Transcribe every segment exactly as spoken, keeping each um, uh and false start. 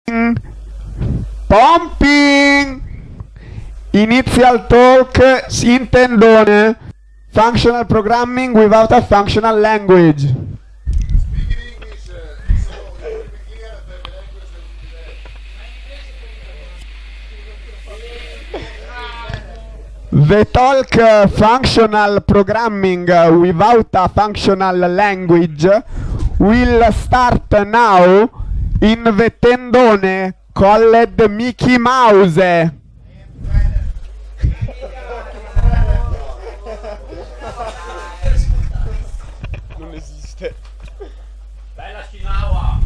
Pumping! Initial talk, intendone, functional programming without a functional language. The talk uh, functional programming uh, without a functional language will start now in the tendone called Mickey Mouse. Non esiste. Bella Chihuahua.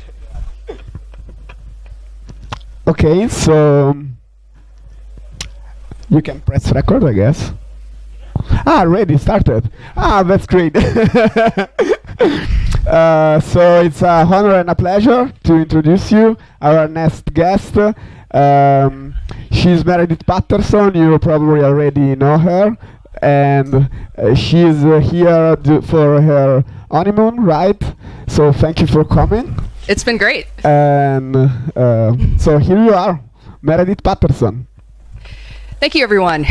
Okay, so you can press record, I guess. Ah, already started. Ah, that's great. uh, so it's a honor and a pleasure to introduce you, our next guest. Um, she's Meredith Patterson. You probably already know her. And uh, she's uh, here do for her honeymoon, right? So thank you for coming. It's been great. And uh, so here you are, Meredith Patterson. Thank you, everyone.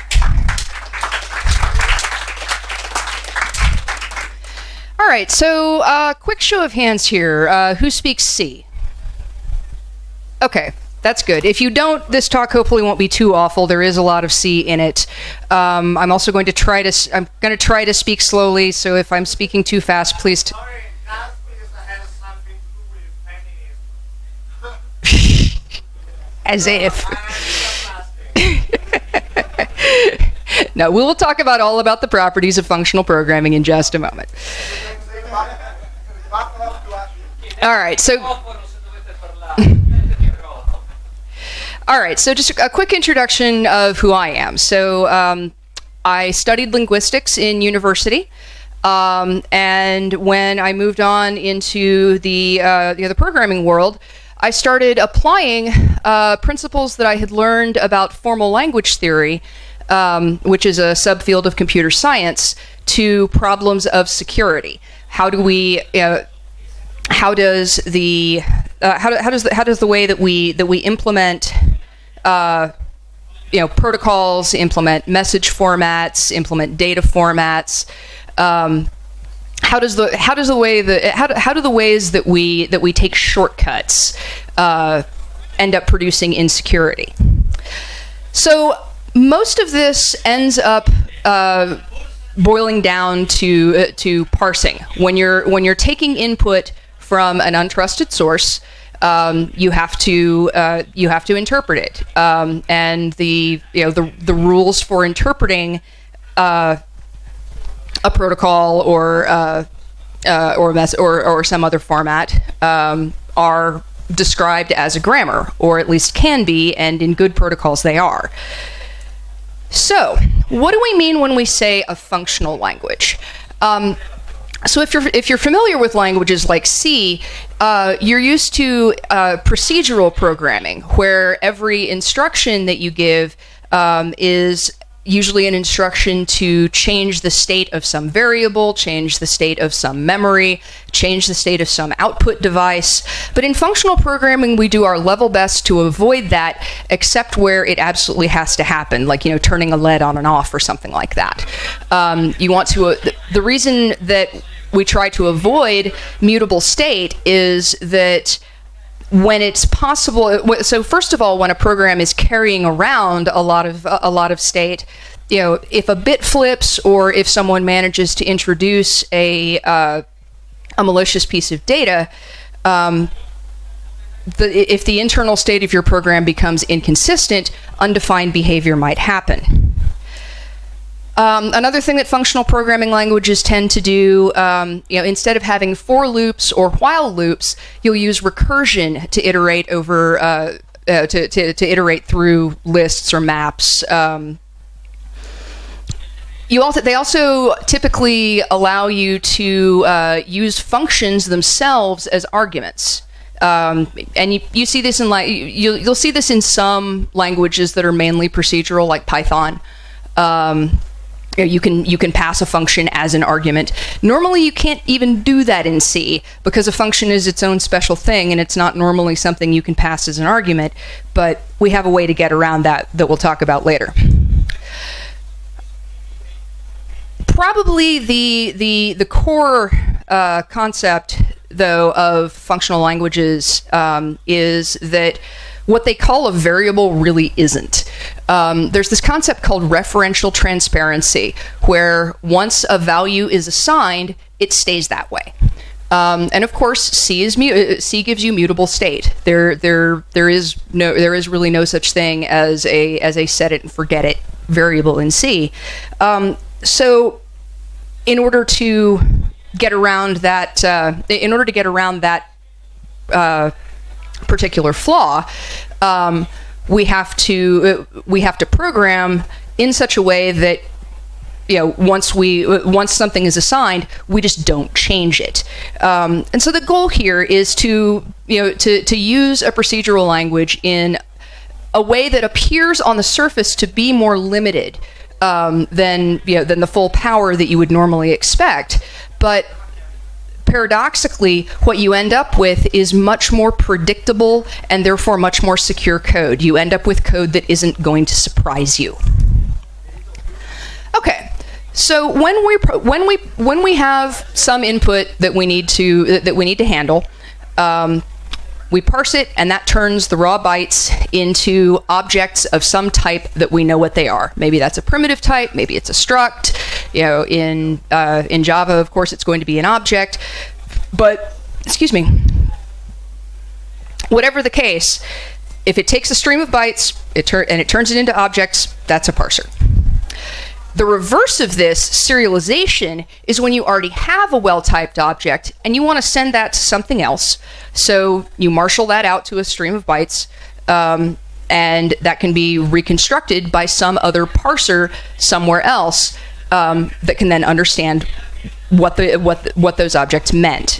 All right, so uh, quick show of hands here. Uh, who speaks C? Okay, that's good. If you don't, this talk hopefully won't be too awful. There is a lot of C in it. Um, I'm also going to try to. S I'm going to try to speak slowly. So if I'm speaking too fast, please. T Sorry, that's because I had something to do with feminism. As if. No, we will talk about all about the properties of functional programming in just a moment. All right, so all right, so just a quick introduction of who I am. So um, I studied linguistics in university, um, and when I moved on into the uh, the other programming world, I started applying uh, principles that I had learned about formal language theory, um, which is a subfield of computer science, to problems of security. How do we? Uh, how does the uh, how, do, how does the, how does the way that we that we implement uh, you know protocols, implement message formats, implement data formats? Um, How does the how does the way that how do, how do the ways that we that we take shortcuts uh, end up producing insecurity? So most of this ends up uh, boiling down to uh, to parsing. When you're when you're taking input from an untrusted source, um, you have to uh, you have to interpret it, um, and the you know the the rules for interpreting Uh, a protocol or uh, uh, or, a mess or or some other format um, are described as a grammar, or at least can be, and in good protocols they are. So, what do we mean when we say a functional language? Um, so, if you're if you're familiar with languages like C, uh, you're used to uh, procedural programming, where every instruction that you give um, is usually an instruction to change the state of some variable, change the state of some memory, change the state of some output device. But in functional programming, we do our level best to avoid that, except where it absolutely has to happen, like, you know, turning a L E D on and off or something like that. Um, you want to, uh, th the reason that we try to avoid mutable state is that when it's possible, so first of all, when a program is carrying around a lot of a lot of state, you know, if a bit flips or if someone manages to introduce a uh, a malicious piece of data, um, the, if the internal state of your program becomes inconsistent, undefined behavior might happen. Um, another thing that functional programming languages tend to do, um, you know, instead of having for loops or while loops, you'll use recursion to iterate over, uh, uh, to, to, to iterate through lists or maps. Um, you also, they also typically allow you to uh, use functions themselves as arguments. Um, and you, you see this in like you, you'll see this in some languages that are mainly procedural, like Python. Um, you know, you can you can pass a function as an argument. Normally you can't even do that in C because a function is its own special thing and it's not normally something you can pass as an argument, but we have a way to get around that that we'll talk about later. Probably the the the core uh, concept though of functional languages um, is that what they call a variable really isn't. Um, there's this concept called referential transparency, where once a value is assigned, it stays that way. Um, and of course, C is mu C gives you mutable state. There, there, there is no, there is really no such thing as a as a set it and forget it variable in C. Um, so, in order to get around that, uh, in order to get around that. Uh, particular flaw, um, we have to uh, we have to program in such a way that, you know, once we uh, once something is assigned, we just don't change it. Um, and so the goal here is to you know to to use a procedural language in a way that appears on the surface to be more limited um, than you know than the full power that you would normally expect, but paradoxically, what you end up with is much more predictable and therefore much more secure code. You end up with code that isn't going to surprise you. Okay, so when we when we when we have some input that we need to that we need to handle, um, we parse it, and that turns the raw bytes into objects of some type that we know what they are. Maybe that's a primitive type, maybe it's a struct. You know, in uh, in Java, of course, it's going to be an object. But, excuse me, whatever the case, if it takes a stream of bytes it and it turns it into objects, that's a parser. The reverse of this, serialization, is when you already have a well-typed object and you want to send that to something else. So you marshal that out to a stream of bytes, um, and that can be reconstructed by some other parser somewhere else um, that can then understand what the what the, what those objects meant.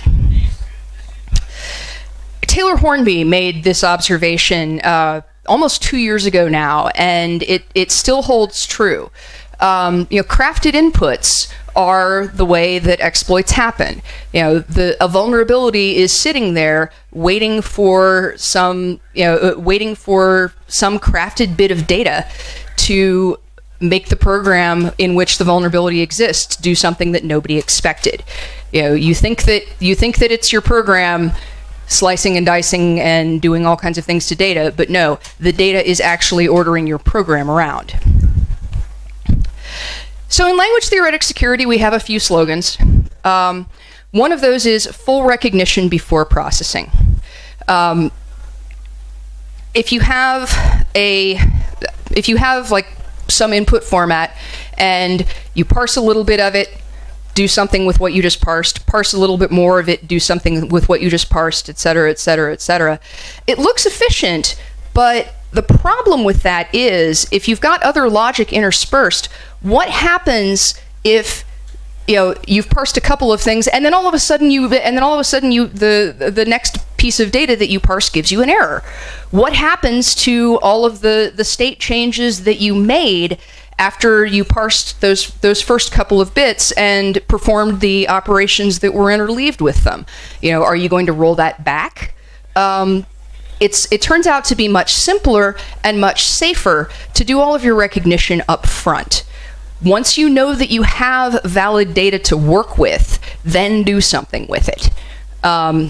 Taylor Hornby made this observation uh, almost two years ago now, and it it still holds true. Um, you know, crafted inputs are the way that exploits happen. You know, the a vulnerability is sitting there waiting for some you know uh, waiting for some crafted bit of data to make the program in which the vulnerability exists do something that nobody expected. You know, you think that you think that it's your program slicing and dicing and doing all kinds of things to data, but no, the data is actually ordering your program around. So in language theoretic security, we have a few slogans. Um, one of those is full recognition before processing. Um, if you have a, if you have like some input format and you parse a little bit of it, do something with what you just parsed, parse a little bit more of it, do something with what you just parsed, et cetera, et cetera, et cetera. It looks efficient, but the problem with that is if you've got other logic interspersed, what happens if you know you've parsed a couple of things and then all of a sudden you and then all of a sudden you the the next piece of data that you parse gives you an error? What happens to all of the the state changes that you made after you parsed those those first couple of bits and performed the operations that were interleaved with them? You know, are you going to roll that back? Um, it's it turns out to be much simpler and much safer to do all of your recognition up front. Once you know that you have valid data to work with, then do something with it. Um,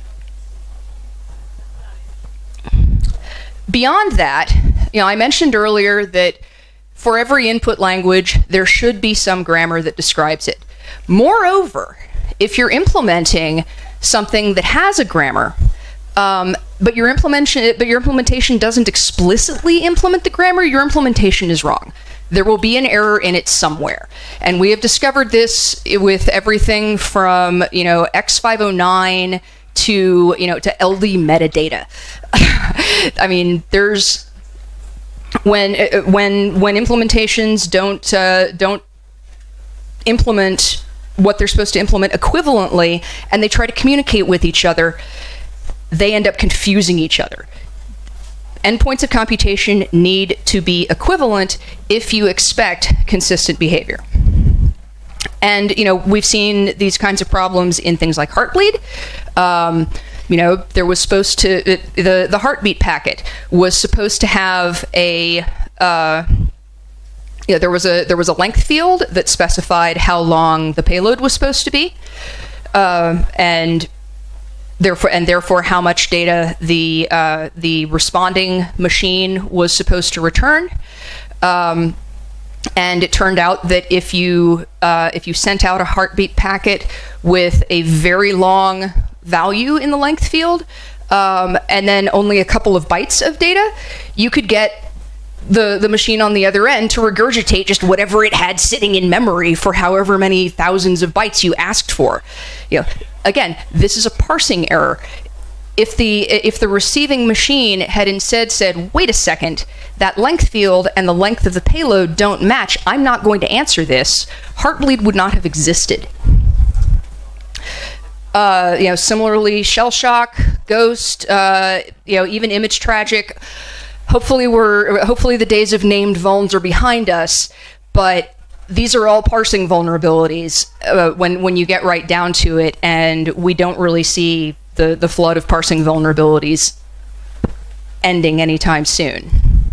beyond that, you know, I mentioned earlier that for every input language, there should be some grammar that describes it. Moreover, if you're implementing something that has a grammar, um, but your implementation, but your implementation doesn't explicitly implement the grammar, your implementation is wrong. There will be an error in it somewhere. And we have discovered this with everything from, you know, X five oh nine to, you know, to L D metadata. I mean, there's when when when implementations don't uh, don't implement what they're supposed to implement equivalently, and they try to communicate with each other, they end up confusing each other. endpoints of computation need to be equivalent if you expect consistent behavior. And, you know, we've seen these kinds of problems in things like Heartbleed. Um, you know, there was supposed to, it, the, the heartbeat packet was supposed to have a, uh, you know, there was a, there was a length field that specified how long the payload was supposed to be. Uh, and therefore, and therefore how much data the, uh, the responding machine was supposed to return. Um, And it turned out that if you uh, if you sent out a heartbeat packet with a very long value in the length field, um, and then only a couple of bytes of data, you could get the the machine on the other end to regurgitate just whatever it had sitting in memory for however many thousands of bytes you asked for. You know, again, this is a parsing error. If the if the receiving machine had instead said, wait a second, that length field and the length of the payload don't match, I'm not going to answer this, Heartbleed would not have existed. Uh, you know, similarly, Shell Shock, Ghost, uh, you know, even Image Tragic. Hopefully, we're hopefully the days of named vulns are behind us, but these are all parsing vulnerabilities uh, when when you get right down to it, and we don't really see the, the flood of parsing vulnerabilities ending anytime soon.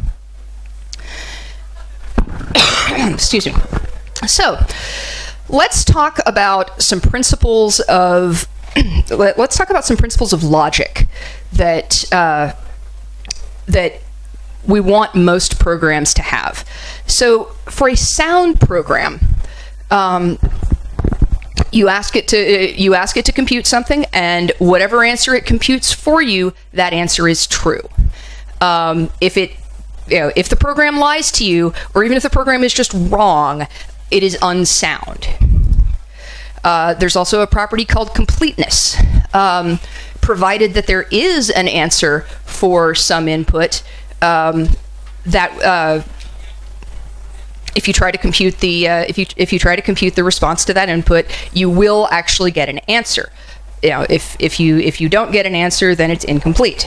Excuse me. So, let's talk about some principles of let's talk about some principles of logic that uh, that we want most programs to have. So, for a sound program, um, You ask it to you ask it to compute something, and whatever answer it computes for you, that answer is true. Um, if it, you know, if the program lies to you, or even if the program is just wrong, it is unsound. Uh, there's also a property called completeness. Um, provided that there is an answer for some input, um, that. Uh, If you try to compute the uh, if you if you try to compute the response to that input, you will actually get an answer. You know, if if you if you don't get an answer, then it's incomplete.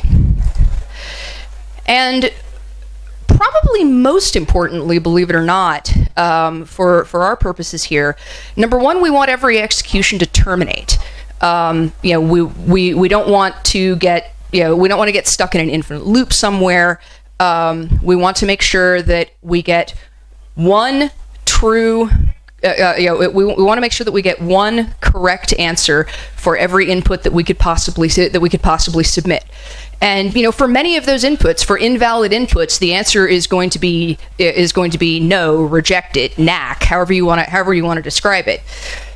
And probably most importantly, believe it or not, um, for for our purposes here, number one, we want every execution to terminate. Um, you know, we we we don't want to get you know we don't want to get stuck in an infinite loop somewhere. Um, we want to make sure that we get one true, uh, uh, you know, we, we want to make sure that we get one correct answer for every input that we could possibly that we could possibly submit. And you know, for many of those inputs, for invalid inputs, the answer is going to be is going to be no, reject it, N A C, however you want to however you want to describe it.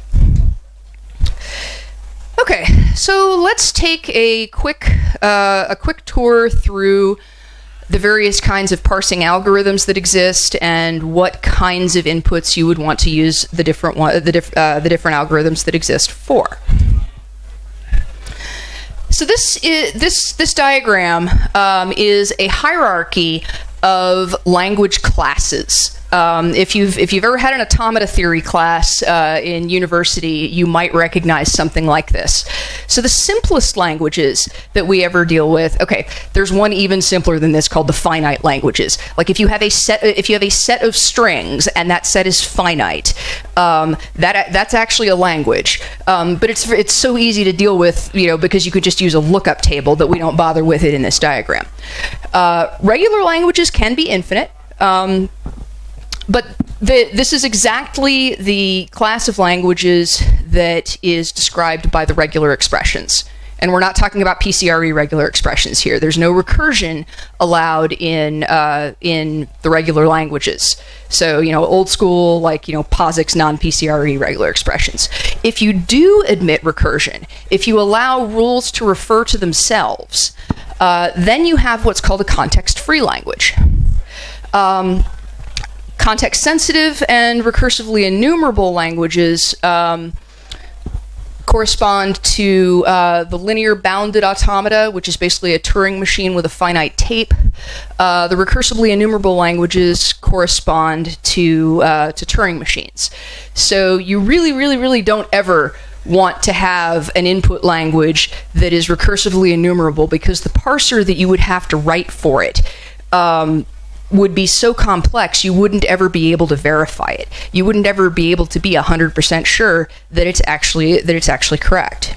Okay, so let's take a quick uh, a quick tour through the various kinds of parsing algorithms that exist, and what kinds of inputs you would want to use the different one, the, dif uh, the different algorithms that exist for. So this is, this this diagram um, is a hierarchy of language classes. Um, if you've if you've ever had an automata theory class uh, in university, you might recognize something like this. So the simplest languages that we ever deal with, okay, there's one even simpler than this called the finite languages. Like if you have a set if you have a set of strings and that set is finite, um, that that's actually a language. Um, but it's it's so easy to deal with, you know, because you could just use a lookup table that we don't bother with it in this diagram. Uh, regular languages can be infinite. Um, But the, this is exactly the class of languages that is described by the regular expressions. And we're not talking about P C R E regular expressions here. There's no recursion allowed in, uh, in the regular languages. So, you know, old school, like, you know, POSIX non-P C R E regular expressions. If you do admit recursion, if you allow rules to refer to themselves, uh, then you have what's called a context-free language. Um, Context-sensitive and recursively enumerable languages um, correspond to uh, the linear bounded automata, which is basically a Turing machine with a finite tape. Uh, the recursively enumerable languages correspond to uh, to Turing machines. So you really, really, really don't ever want to have an input language that is recursively enumerable, because the parser that you would have to write for it um, would be so complex you wouldn't ever be able to verify it. You wouldn't ever be able to be one hundred percent sure that it's actually that it's actually correct.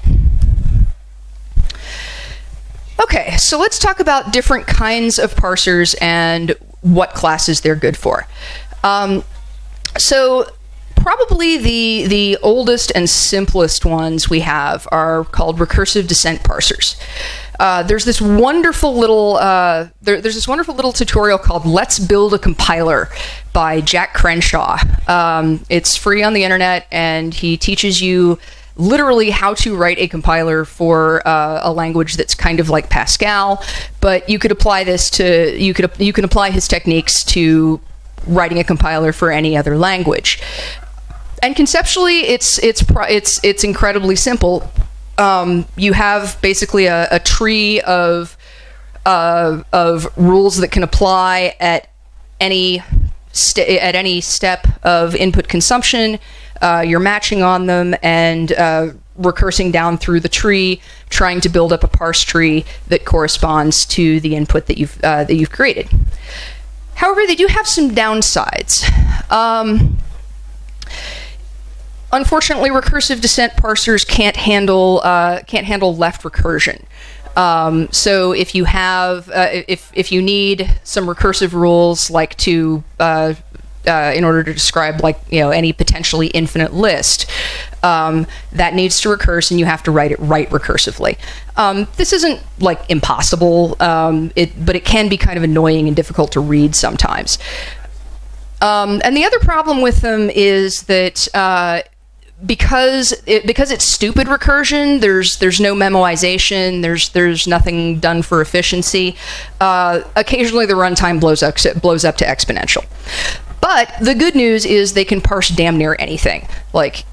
Okay, so let's talk about different kinds of parsers and what classes they're good for. Um, so probably the the oldest and simplest ones we have are called recursive descent parsers. Uh, there's this wonderful little uh, there, there's this wonderful little tutorial called "Let's Build a Compiler" by Jack Crenshaw. Um, it's free on the internet, and he teaches you literally how to write a compiler for uh, a language that's kind of like Pascal. But you could apply this to you could you can apply his techniques to writing a compiler for any other language. And conceptually, it's it's it's it's incredibly simple. Um, you have basically a, a tree of uh, of rules that can apply at any st at any step of input consumption. Uh, you're matching on them and uh, recursing down through the tree, trying to build up a parse tree that corresponds to the input that you've uh, that you've created. However, they do have some downsides. Um, Unfortunately, recursive descent parsers can't handle uh, can't handle left recursion. Um, so if you have uh, if if you need some recursive rules, like to uh, uh, in order to describe, like, you know, any potentially infinite list, um, that needs to recurse, and you have to write it right recursively. Um, this isn't like impossible, um, it but it can be kind of annoying and difficult to read sometimes. Um, and the other problem with them is that uh, because it, because it's stupid recursion, there's there's no memoization, there's there's nothing done for efficiency. Uh, occasionally, the runtime blows up blows up to exponential. But the good news is they can parse damn near anything. Like,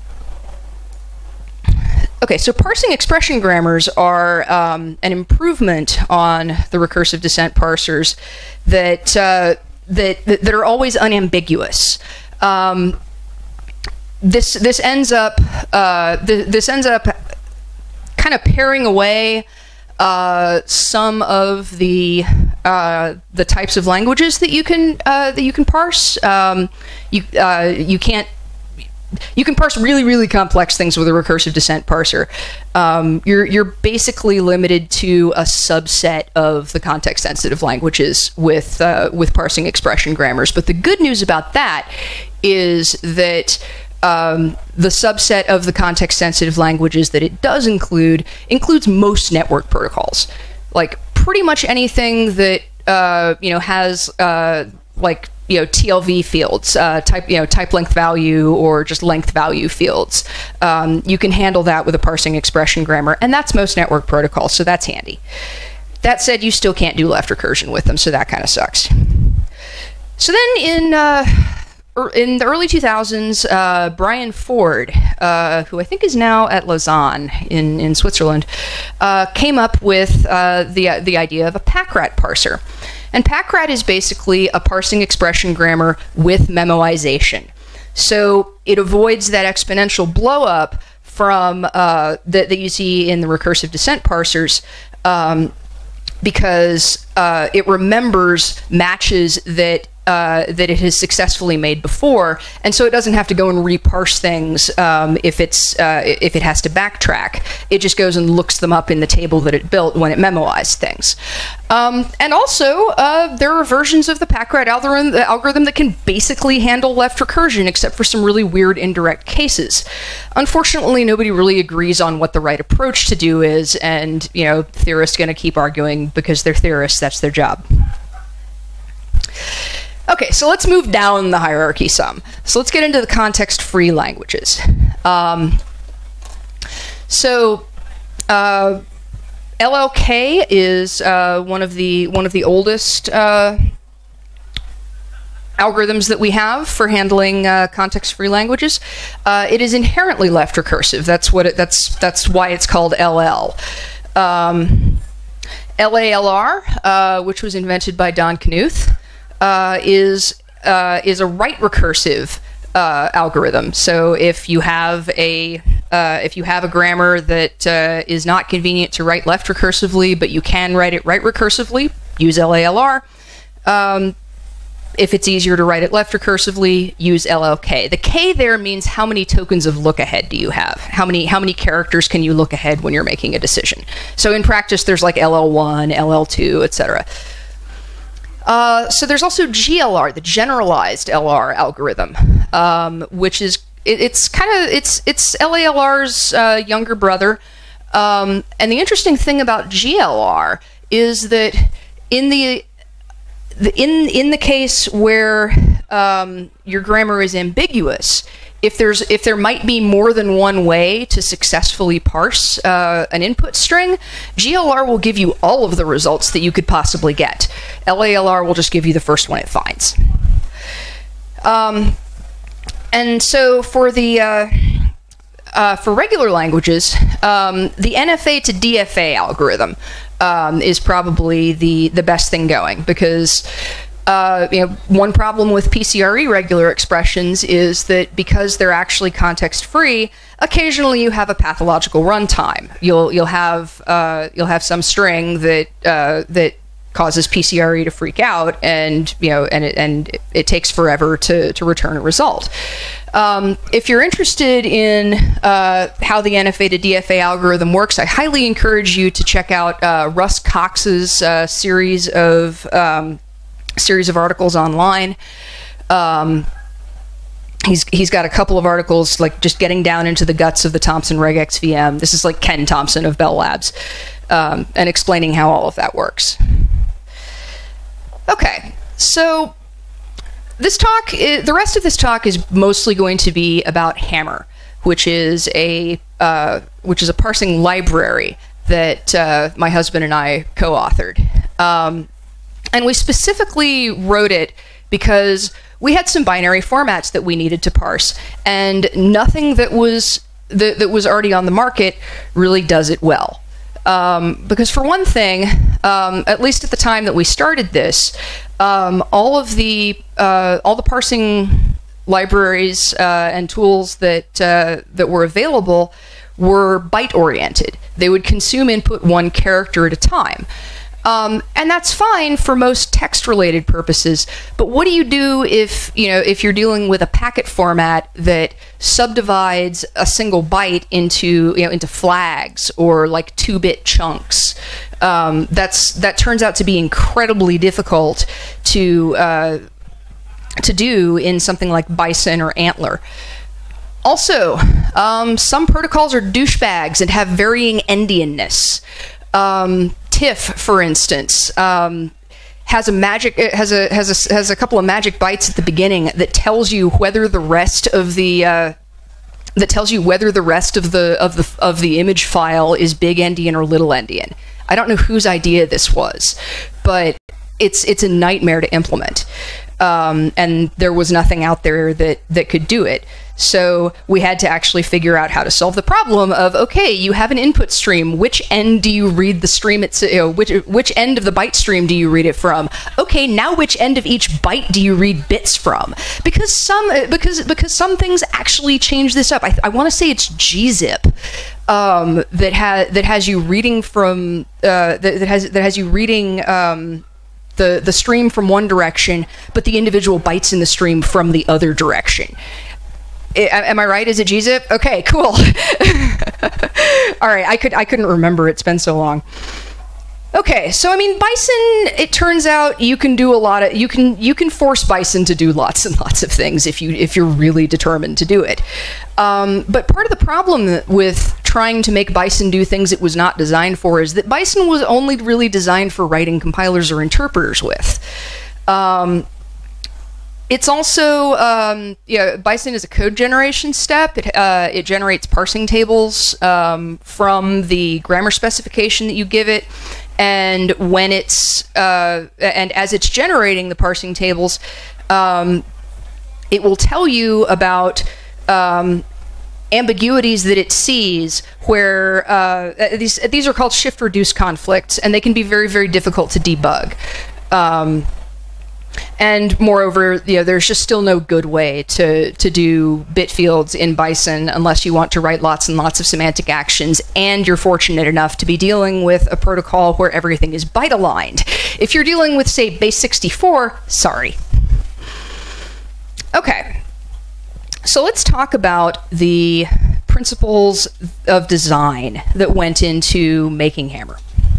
okay, so parsing expression grammars are um, an improvement on the recursive descent parsers that uh, that that are always unambiguous. Um, This this ends up uh, th this ends up kind of paring away uh, some of the uh, the types of languages that you can uh, that you can parse. Um, you uh, you can't you can parse really really complex things with a recursive descent parser. Um, you're you're basically limited to a subset of the context sensitive languages with uh, with parsing expression grammars. But the good news about that is that Um, the subset of the context-sensitive languages that it does include includes most network protocols. Like, pretty much anything that uh, you know has uh, like you know T L V fields, uh, type you know type length value or just length value fields. Um, you can handle that with a parsing expression grammar, and that's most network protocols, so that's handy. That said, you still can't do left recursion with them, so that kind of sucks. So then in uh, In the early two thousands, uh, Brian Ford, uh, who I think is now at Lausanne in, in Switzerland, uh, came up with uh, the, the idea of a packrat parser. And packrat is basically a parsing expression grammar with memoization. So it avoids that exponential blowup from uh, that, that you see in the recursive descent parsers, um, because uh, it remembers matches that Uh, that it has successfully made before, and so it doesn't have to go and reparse things um, if it's uh, if it has to backtrack. It just goes and looks them up in the table that it built when it memoized things. Um, and also, uh, there are versions of the packrat algorithm, the algorithm that can basically handle left recursion, except for some really weird indirect cases. Unfortunately, nobody really agrees on what the right approach to do is, and you know, theorists are going to keep arguing because they're theorists. That's their job. Okay, so let's move down the hierarchy some. So let's get into the context-free languages. Um, so uh, L L K is uh, one of the one of the oldest uh, algorithms that we have for handling uh, context-free languages. Uh, it is inherently left recursive. That's what it, that's that's why it's called L L. Um, L A L R, uh, which was invented by Don Knuth, Uh, is uh, is a right recursive uh, algorithm. So if you have a uh, if you have a grammar that uh, is not convenient to write left recursively, but you can write it right recursively, use L A L R. Um, if it's easier to write it left recursively, use L L K. The K there means how many tokens of look ahead do you have? How many how many characters can you look ahead when you're making a decision? So in practice, there's like L L one, L L two, et cetera. Uh, so there's also G L R, the generalized L R algorithm, um, which is it, it's kind of it's it's L A L R's uh, younger brother. Um, and the interesting thing about G L R is that in the The, in in the case where um, your grammar is ambiguous, if there's if there might be more than one way to successfully parse uh, an input string, G L R will give you all of the results that you could possibly get. L A L R will just give you the first one it finds. Um, and so for the uh, uh, for regular languages, um, the N F A to D F A algorithm Um, is probably the the best thing going, because uh, you know, one problem with P C R E regular expressions is that because they're actually context free, occasionally you have a pathological runtime. You'll you'll have uh, you'll have some string that uh, that causes P C R E to freak out, and you know and it, and it, it takes forever to to return a result. Um, if you're interested in uh, how the N F A to D F A algorithm works, I highly encourage you to check out uh, Russ Cox's uh, series of um, series of articles online. Um, he's he's got a couple of articles like just getting down into the guts of the Thompson regex V M. This is like Ken Thompson of Bell Labs, um, and explaining how all of that works. Okay, so. This talk, is, the rest of this talk is mostly going to be about Hammer, which is a uh, which is a parsing library that uh, my husband and I co-authored, um, and we specifically wrote it because we had some binary formats that we needed to parse, and nothing that was that, that was already on the market really does it well. Um, because for one thing, um, at least at the time that we started this, um, all of the uh, all the parsing libraries uh, and tools that uh, that were available were byte oriented. They would consume input one character at a time. Um, and that's fine for most text-related purposes, but what do you do if, you know, if you're dealing with a packet format that subdivides a single byte into, you know, into flags or like two-bit chunks? Um, that's that turns out to be incredibly difficult to uh, to do in something like Bison or Antler. Also, um, some protocols are douchebags and have varying endianness. Um, Tiff, for instance, um, has a magic it has a has a has a couple of magic bytes at the beginning that tells you whether the rest of the uh, that tells you whether the rest of the of the of the image file is big endian or little endian. I don't know whose idea this was, but it's it's a nightmare to implement, um, and there was nothing out there that that could do it. So we had to actually figure out how to solve the problem of, okay, you have an input stream. Which end do you read the stream? It's, you know, which which end of the byte stream do you read it from? Okay, now which end of each byte do you read bits from? Because some because because some things actually change this up. I, I want to say it's gzip um, that has that has you reading from uh, that, that has that has you reading. Um, the the stream from one direction, but the individual bytes in the stream from the other direction. I, am I right? Is it gzip? Okay, cool. All right, I could I couldn't remember. It's been so long. Okay, so I mean, Bison. It turns out you can do a lot of you can you can force Bison to do lots and lots of things if you if you're really determined to do it. Um, but part of the problem with trying to make Bison do things it was not designed for is that Bison was only really designed for writing compilers or interpreters with. Um, It's also, um, yeah, Bison is a code generation step. It, uh, it generates parsing tables um, from the grammar specification that you give it. And when it's, uh, and as it's generating the parsing tables, um, it will tell you about um, ambiguities that it sees where, uh, these, these are called shift-reduce conflicts, and they can be very, very difficult to debug. Um, and moreover, you know, there's just still no good way to, to do bit fields in Bison unless you want to write lots and lots of semantic actions, and you're fortunate enough to be dealing with a protocol where everything is byte aligned. If you're dealing with, say, base sixty-four, sorry. Okay, so let's talk about the principles of design that went into making Hammer.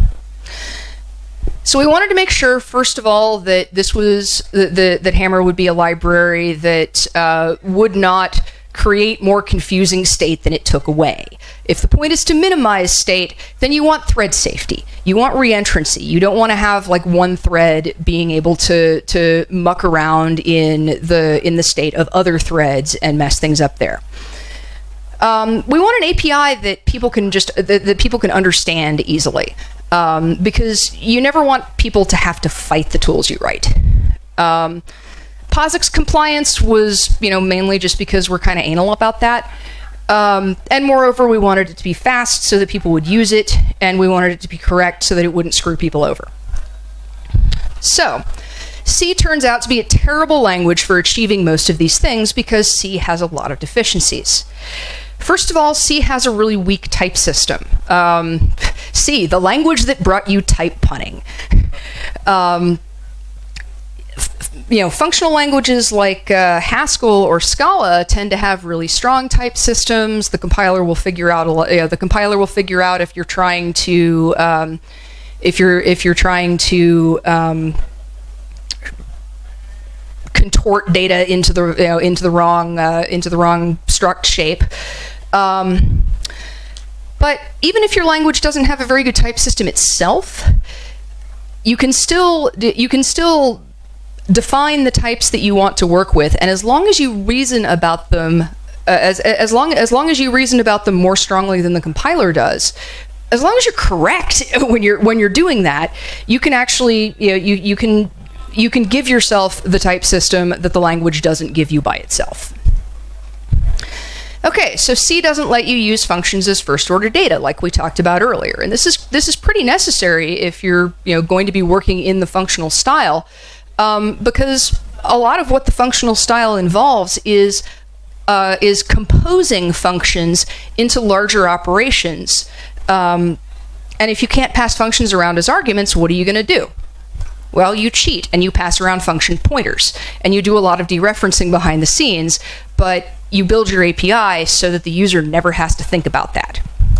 So we wanted to make sure, first of all, that this was that, that, that Hammer would be a library that uh, would not create more confusing state than it took away. If the point is to minimize state, then you want thread safety. You want reentrancy. You don't want to have like one thread being able to to muck around in the in the state of other threads and mess things up there. Um, we want an A P I that people can just that, that people can understand easily. Um, because you never want people to have to fight the tools you write. Um, POSIX compliance was, you know, mainly just because we're kind of anal about that. Um, and moreover, we wanted it to be fast so that people would use it, and we wanted it to be correct so that it wouldn't screw people over. So, C turns out to be a terrible language for achieving most of these things because C has a lot of deficiencies. First of all, C has a really weak type system. Um, C, the language that brought you type punning. Um, you know, functional languages like uh, Haskell or Scala tend to have really strong type systems. The compiler will figure out a lot, you know, the compiler will figure out if you're trying to um, if you're if you're trying to um, contort data into the you know, into the wrong uh, into the wrong struct shape. Um, but even if your language doesn't have a very good type system itself, you can still you can still define the types that you want to work with, and as long as you reason about them, uh, as as long as long as you reason about them more strongly than the compiler does, as long as you're correct when you're when you're doing that, you can actually you know you you can you can give yourself the type system that the language doesn't give you by itself. Okay, so C doesn't let you use functions as first-order data, like we talked about earlier, and this is this is pretty necessary if you're you know going to be working in the functional style, um, because a lot of what the functional style involves is uh, is composing functions into larger operations, um, and if you can't pass functions around as arguments, what are you going to do? Well, you cheat and you pass around function pointers, and you do a lot of dereferencing behind the scenes, but you build your A P I so that the user never has to think about that.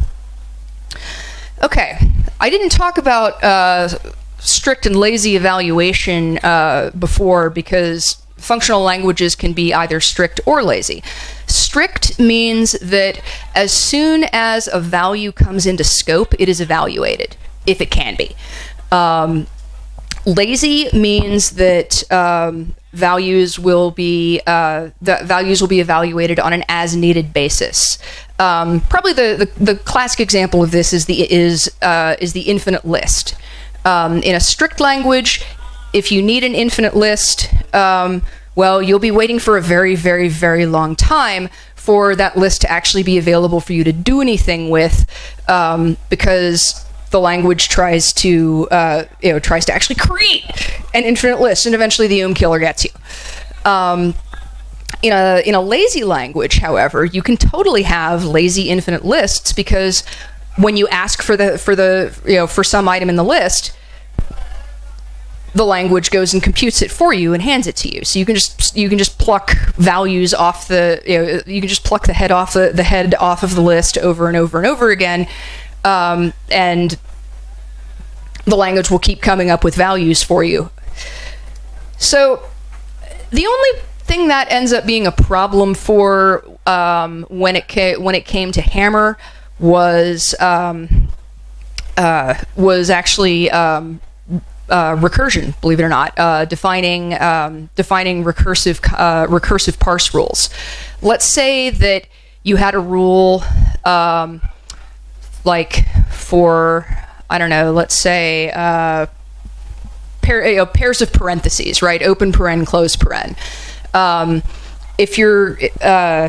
Okay, I didn't talk about uh, strict and lazy evaluation uh, before because functional languages can be either strict or lazy. Strict means that as soon as a value comes into scope, it is evaluated, if it can be. Um, lazy means that um, values will be uh, the values will be evaluated on an as-needed basis. Um, probably the, the the classic example of this is the is uh, is the infinite list. Um, in a strict language, if you need an infinite list, um, well, you'll be waiting for a very, very, very long time for that list to actually be available for you to do anything with, um, because the language tries to, uh, you know, tries to actually create an infinite list, and eventually the oom killer gets you. Um, in a in a lazy language, however, you can totally have lazy infinite lists, because when you ask for the for the you know for some item in the list, the language goes and computes it for you and hands it to you. So you can just you can just pluck values off the you know you can just pluck the head off the the head off of the list over and over and over again. Um, and the language will keep coming up with values for you. So the only thing that ends up being a problem for um, when it ca when it came to Hammer was um, uh, was actually um, uh, recursion. Believe it or not, uh, defining um, defining recursive uh, recursive parse rules. Let's say that you had a rule. Um, like for, I don't know, let's say uh, pair, you know, pairs of parentheses, right? Open paren, close paren. Um, if you're, uh,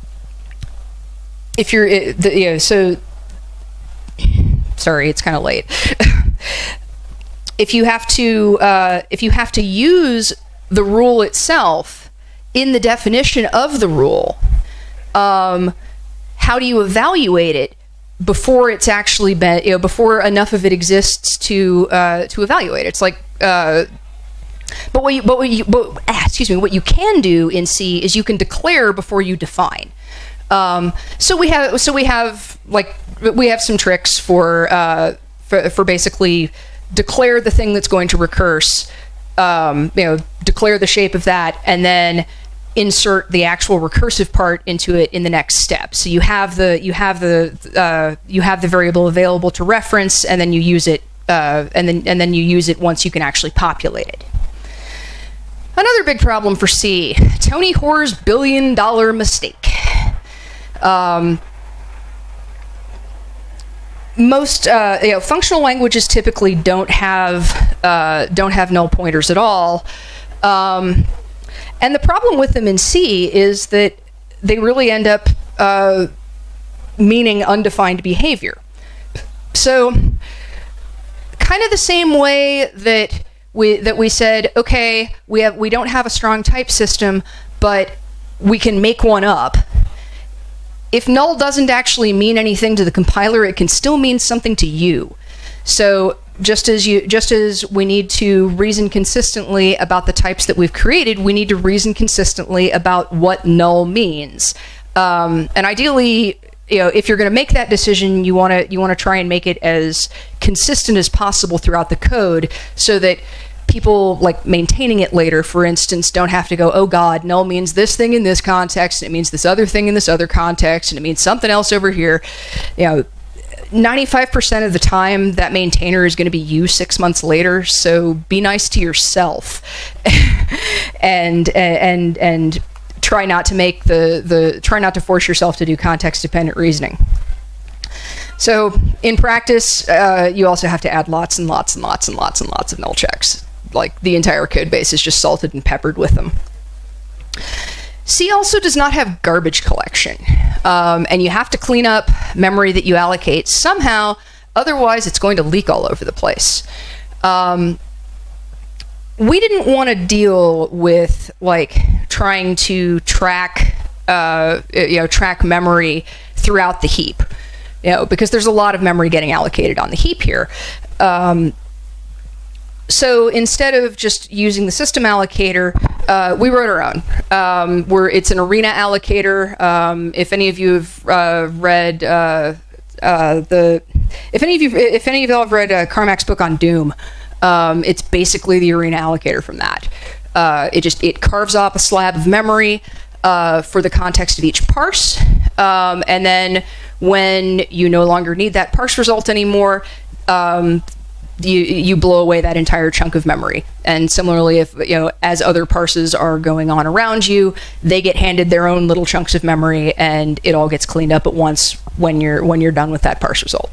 if you're, the, you know, so, sorry, it's kind of late. If you have to, uh, if you have to use the rule itself, in the definition of the rule, um, how do you evaluate it before it's actually been, you know, before enough of it exists to uh, to evaluate? It's like, uh, but what you, but what you, but, ah, excuse me, what you can do in C is you can declare before you define. Um, so we have, so we have like we have some tricks for uh, for, for basically declare the thing that's going to recurse, um, you know, declare the shape of that, and then insert the actual recursive part into it in the next step. So you have the you have the uh, you have the variable available to reference, and then you use it, uh, and then and then you use it once you can actually populate it. Another big problem for C: Tony Hoare's billion dollar mistake. Um, most uh, you know, functional languages typically don't have uh, don't have null pointers at all. Um, And the problem with them in C is that they really end up uh, meaning undefined behavior. So, kind of the same way that we that we said, okay, we have we don't have a strong type system, but we can make one up. If null doesn't actually mean anything to the compiler, it can still mean something to you. So, just as you, just as we need to reason consistently about the types that we've created, we need to reason consistently about what null means. Um, and ideally, you know, if you're going to make that decision, you want to you want to try and make it as consistent as possible throughout the code, so that people like maintaining it later, for instance, don't have to go, oh God, null means this thing in this context, and it means this other thing in this other context, and it means something else over here. You know, ninety-five percent of the time that maintainer is going to be you six months later, so be nice to yourself and and and try not to make the the try not to force yourself to do context dependent reasoning. So in practice, uh, you also have to add lots and lots and lots and lots and lots of null checks. Like the entire code base is just salted and peppered with them. C also does not have garbage collection, um, and you have to clean up memory that you allocate somehow, otherwise it's going to leak all over the place. Um, we didn't want to deal with like trying to track, uh, you know, track memory throughout the heap, you know, because there's a lot of memory getting allocated on the heap here. Um, So instead of just using the system allocator, uh, we wrote our own. Um, where it's an arena allocator. Um, if any of you have uh, read uh, uh, the, if any of you, if any of you have read uh, Carmack's book on Doom, um, it's basically the arena allocator from that. Uh, it just it carves off a slab of memory uh, for the context of each parse, um, and then when you no longer need that parse result anymore, Um, You, you blow away that entire chunk of memory. And similarly, if you know, as other parses are going on around you, they get handed their own little chunks of memory, and it all gets cleaned up at once when you're when you're done with that parse result.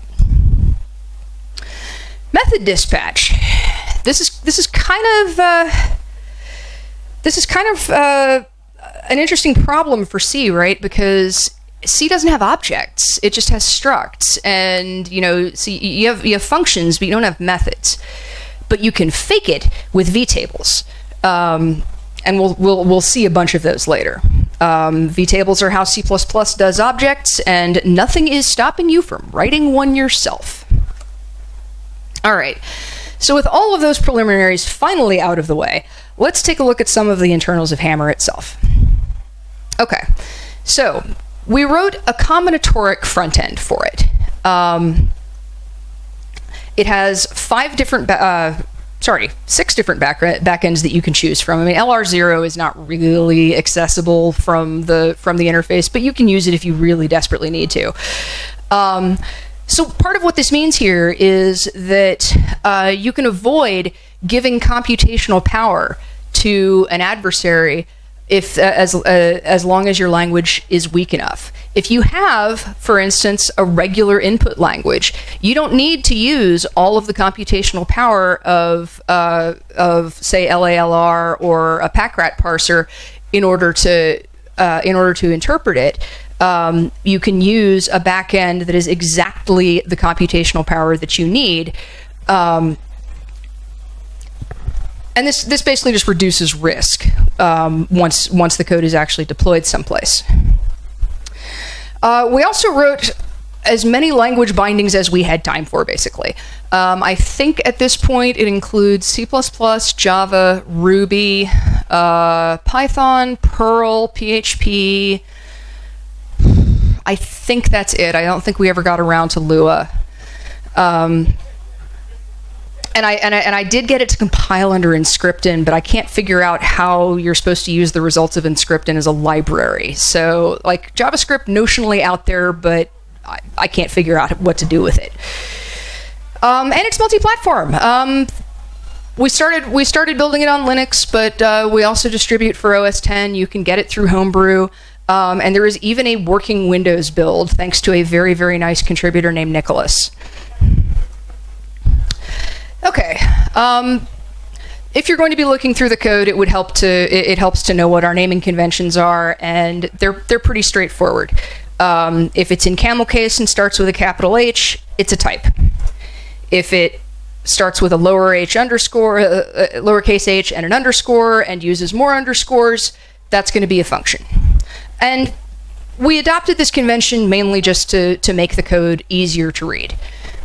Method dispatch. This is this is kind of uh, this is kind of uh, an interesting problem for C, right? Because C doesn't have objects; it just has structs, and you know, so you have you have functions, but you don't have methods. But you can fake it with vtables, um, and we'll we'll we'll see a bunch of those later. Um, vtables are how C plus plus does objects, and nothing is stopping you from writing one yourself. All right. So with all of those preliminaries finally out of the way, let's take a look at some of the internals of Hammer itself. Okay. So we wrote a combinatoric front end for it. Um, it has five different, uh, sorry, six different back backends that you can choose from. I mean, L R zero is not really accessible from the from the interface, but you can use it if you really desperately need to. Um, so part of what this means here is that uh, you can avoid giving computational power to an adversary if uh, as uh, as long as your language is weak enough. If you have, for instance, a regular input language, you don't need to use all of the computational power of uh, of say L A L R or a packrat parser in order to uh, in order to interpret it. Um, you can use a backend that is exactly the computational power that you need. Um, and this this basically just reduces risk um, once once the code is actually deployed someplace. Uh, we also wrote as many language bindings as we had time for, basically. Um, I think at this point it includes C plus plus, Java, Ruby, uh, Python, Perl, P H P. I think that's it. I don't think we ever got around to Lua. Um, and I, and I and I did get it to compile under Inscripten, but I can't figure out how you're supposed to use the results of Inscripten as a library. So, like, JavaScript notionally out there, but I, I can't figure out what to do with it. Um, and it's multi-platform. Um, we started we started building it on Linux, but uh, we also distribute for O S ten. You can get it through Homebrew. Um, and there is even a working Windows build, thanks to a very, very nice contributor named Nicholas. Okay. Um, if you're going to be looking through the code, it would help to it, it helps to know what our naming conventions are, and they're they're pretty straightforward. Um, if it's in camel case and starts with a capital H, it's a type. If it starts with a lower h underscore, uh, uh, lowercase h and an underscore, and uses more underscores, that's going to be a function. And we adopted this convention mainly just to, to make the code easier to read.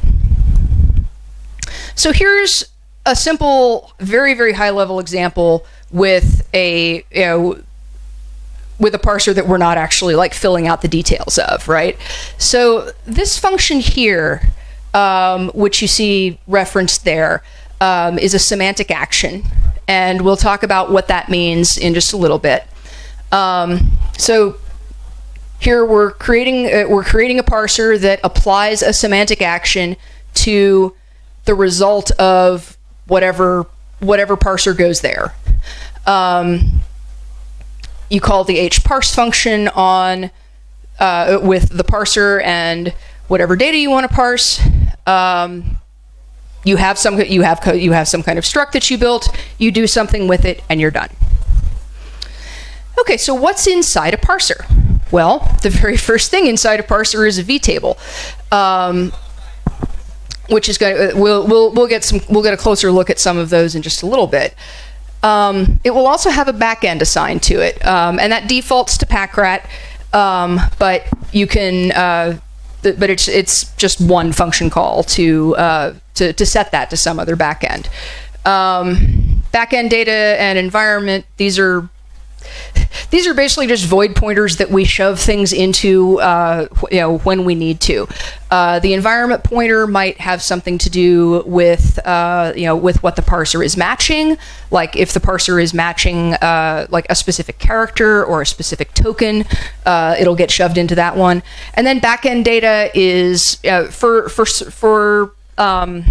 So here's a simple, very, very high-level example with a, you know, with a parser that we're not actually like filling out the details of, right? So this function here, um, which you see referenced there, um, is a semantic action, and we'll talk about what that means in just a little bit. Um, so here we're creating uh, we're creating a parser that applies a semantic action to the result of whatever whatever parser goes there. Um, you call the hparse function on uh, with the parser and whatever data you want to parse. Um, you have some you have you have some kind of struct that you built. You do something with it, and you're done. Okay, so what's inside a parser? Well, the very first thing inside a parser is a vtable. Um, which is going to, we'll, we'll, we'll get some, we'll get a closer look at some of those in just a little bit. Um, it will also have a backend assigned to it, um, and that defaults to packrat, um, but you can, uh, th but it's, it's just one function call to, uh, to, to set that to some other backend. Um, backend data and environment, these are These are basically just void pointers that we shove things into, uh, you know, when we need to. Uh, the environment pointer might have something to do with, uh, you know, with what the parser is matching. Like if the parser is matching uh, like a specific character or a specific token, uh, it'll get shoved into that one. And then backend data is uh, for for for. Um,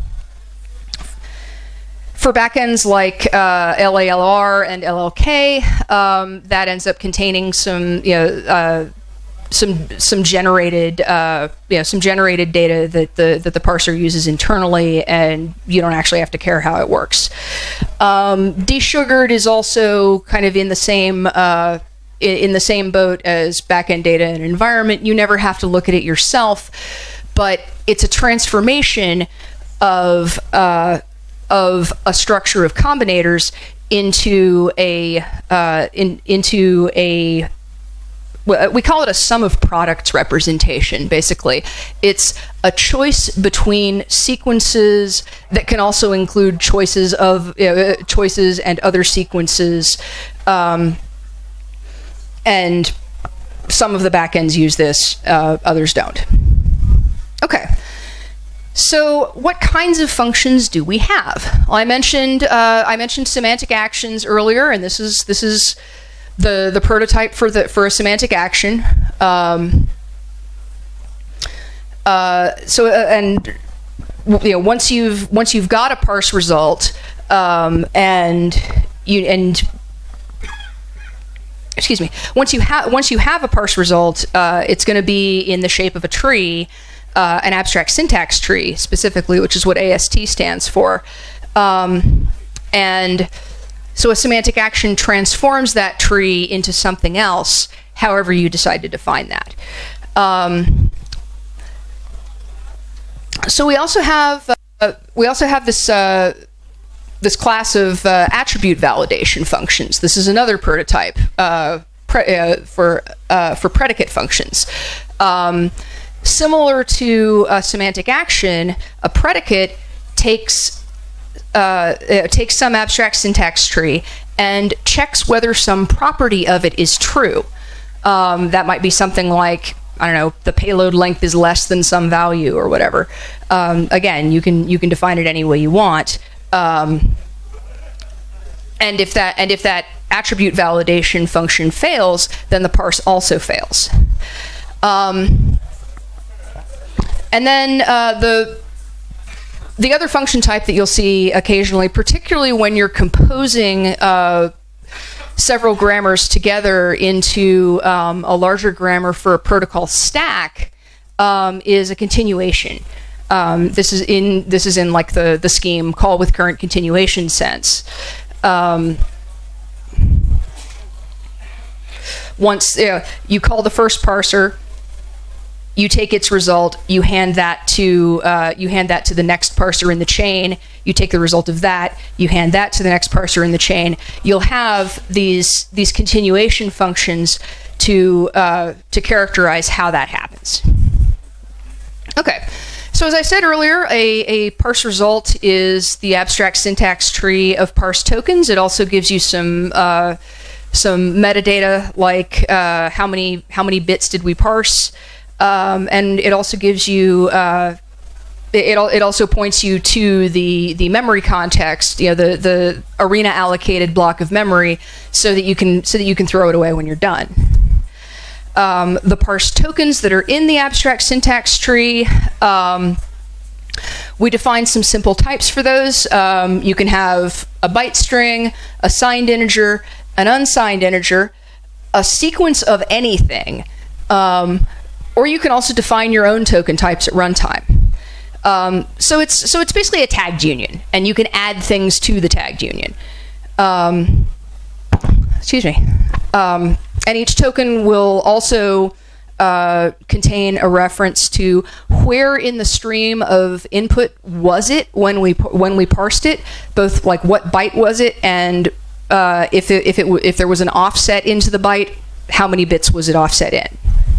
For backends like uh, L A L R and L L K, um, that ends up containing some, you know, uh, some some generated, uh, you know, some generated data that the that the parser uses internally, and you don't actually have to care how it works. Um, desugared is also kind of in the same uh, in, in the same boat as backend data and environment. You never have to look at it yourself, but it's a transformation of uh, of a structure of combinators into a uh, in, into a we call it a sum of products representation. Basically, it's a choice between sequences that can also include choices of uh, choices and other sequences, um, and some of the backends use this, uh, others don't. Okay. So what kinds of functions do we have? Well, I mentioned uh, I mentioned semantic actions earlier, and this is this is the the prototype for the for a semantic action. Um, uh, so uh, and you know once you've once you've got a parse result, um, and you and excuse me once you have once you have a parse result, uh, it's going to be in the shape of a tree. Uh, an abstract syntax tree specifically, which is what A S T stands for. Um, and so a semantic action transforms that tree into something else, however you decide to define that. Um, so we also have uh, we also have this uh, this class of uh, attribute validation functions. This is another prototype uh, pre uh, for uh, for predicate functions. Um, similar to a semantic action, a predicate takes uh, uh, takes some abstract syntax tree and checks whether some property of it is true. Um, that might be something like, I don't know, the payload length is less than some value or whatever. Um, again, you can you can define it any way you want. Um, and if that and if that attribute validation function fails, then the parse also fails. Um, and then uh, the the other function type that you'll see occasionally, particularly when you're composing uh, several grammars together into um, a larger grammar for a protocol stack, um, is a continuation. Um, this is in this is in like the the scheme call with current continuation sense. Um, once uh, you call the first parser, you take its result, you hand that to uh, you hand that to the next parser in the chain. You take the result of that, you hand that to the next parser in the chain. You'll have these these continuation functions to uh, to characterize how that happens. Okay. So as I said earlier, a, a parse result is the abstract syntax tree of parse tokens. It also gives you some uh, some metadata like uh, how many how many bits did we parse, um, and it also gives you uh, it it also points you to the the memory context, you know, the the arena allocated block of memory, so that you can so that you can throw it away when you're done. Um, the parse tokens that are in the abstract syntax tree, um, we define some simple types for those. Um, you can have a byte string, a signed integer, an unsigned integer, a sequence of anything, um, or you can also define your own token types at runtime. Um, so it's so it's basically a tagged union, and you can add things to the tagged union. Um, excuse me. Um, And each token will also uh, contain a reference to where in the stream of input was it when we when we parsed it, both like what byte was it, and uh, if it, if it if there was an offset into the byte, how many bits was it offset in.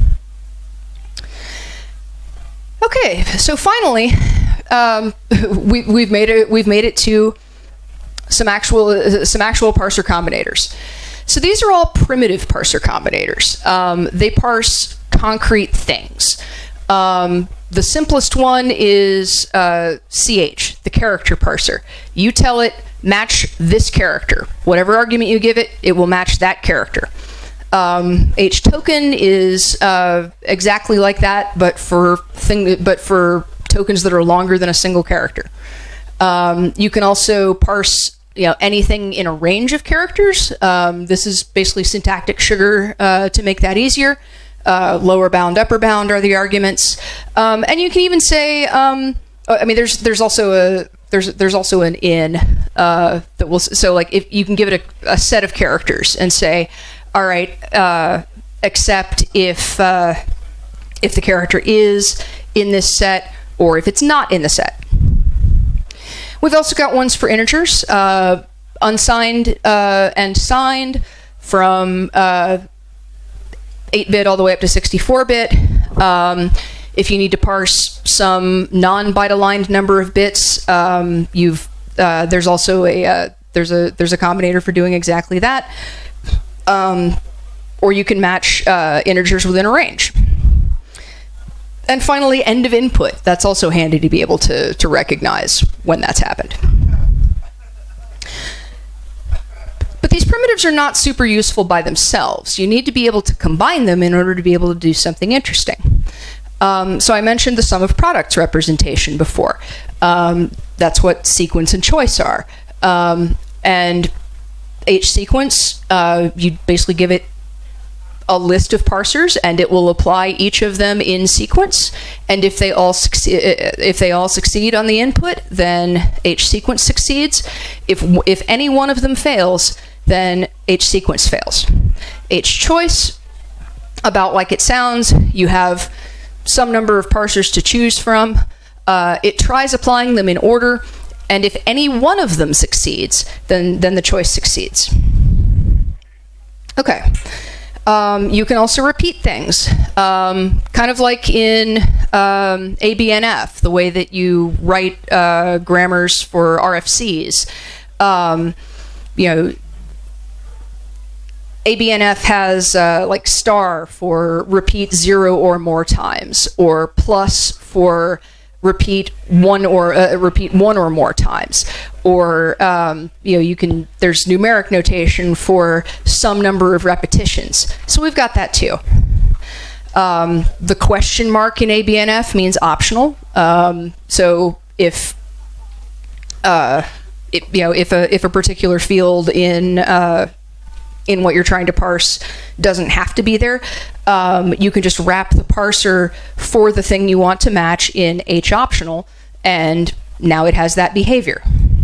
Okay, so finally, um, we, we've made it we've made it to some actual some actual parser combinators. So these are all primitive parser combinators. Um, they parse concrete things. Um, the simplest one is uh, C H, the character parser. You tell it, match this character. Whatever argument you give it, it will match that character. Um, H token is uh, exactly like that, but for thing, but for tokens that are longer than a single character. Um, you can also parse, you know, anything in a range of characters. Um, this is basically syntactic sugar uh, to make that easier. Uh, lower bound, upper bound are the arguments, um, and you can even say, um, I mean, there's there's also a there's there's also an in uh, that will so like if you can give it a, a set of characters and say, all right, uh, except if uh, if the character is in this set or if it's not in the set. We've also got ones for integers, uh, unsigned uh, and signed, from uh, eight bit all the way up to sixty-four bit. Um, if you need to parse some non-byte aligned number of bits, um, you've uh, there's also a uh, there's a there's a combinator for doing exactly that. Um, or you can match uh, integers within a range. And finally, end of input. That's also handy to be able to, to recognize when that's happened. But these primitives are not super useful by themselves. You need to be able to combine them in order to be able to do something interesting. Um, so I mentioned the sum of products representation before. Um, that's what sequence and choice are. Um, and H sequence, uh, you basically give it a list of parsers, and it will apply each of them in sequence. And if they all succeed, if they all succeed on the input, then H sequence succeeds. If if any one of them fails, then H sequence fails. H choice, about like it sounds, you have some number of parsers to choose from. Uh, it tries applying them in order. And if any one of them succeeds, then, then the choice succeeds. Okay. Um, you can also repeat things, um, kind of like in um, A B N F, the way that you write uh, grammars for R F Cs. Um, you know, A B N F has uh, like star for repeat zero or more times, or plus for repeat one or uh, repeat one or more times, or um, you know, you can, there's numeric notation for some number of repetitions. So we've got that too. Um, the question mark in A B N F means optional. Um, so if uh, it, you know, if a if a particular field in uh, in what you're trying to parse doesn't have to be there, um, you can just wrap the parser for the thing you want to match in H optional, and now it has that behavior.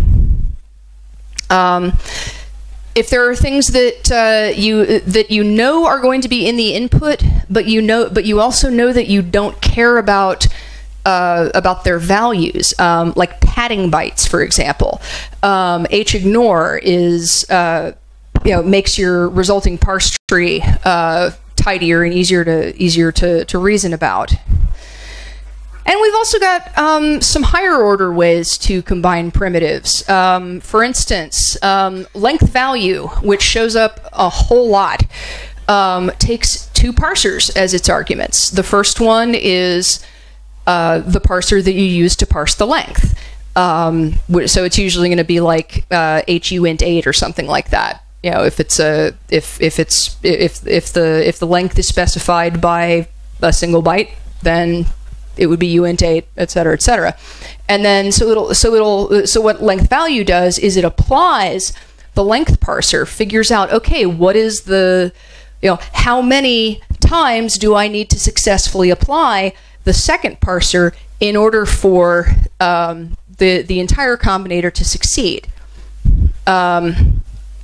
Um, if there are things that uh, you that you know are going to be in the input, but you know, but you also know that you don't care about uh, about their values, um, like padding bytes, for example, um, hignore is. Uh, you know, makes your resulting parse tree uh, tidier and easier to easier to, to reason about. And we've also got um, some higher order ways to combine primitives. Um, for instance, um, length value, which shows up a whole lot, um, takes two parsers as its arguments. The first one is uh, the parser that you use to parse the length. Um, so it's usually going to be like uh, huint eight or something like that. You know, if it's a if if it's if if the if the length is specified by a single byte, then it would be uint eight, et cetera, et cetera. And then so it'll so it'll so what length value does is it applies the length parser, figures out, okay, what is the, you know, how many times do I need to successfully apply the second parser in order for um, the the entire combinator to succeed. Um,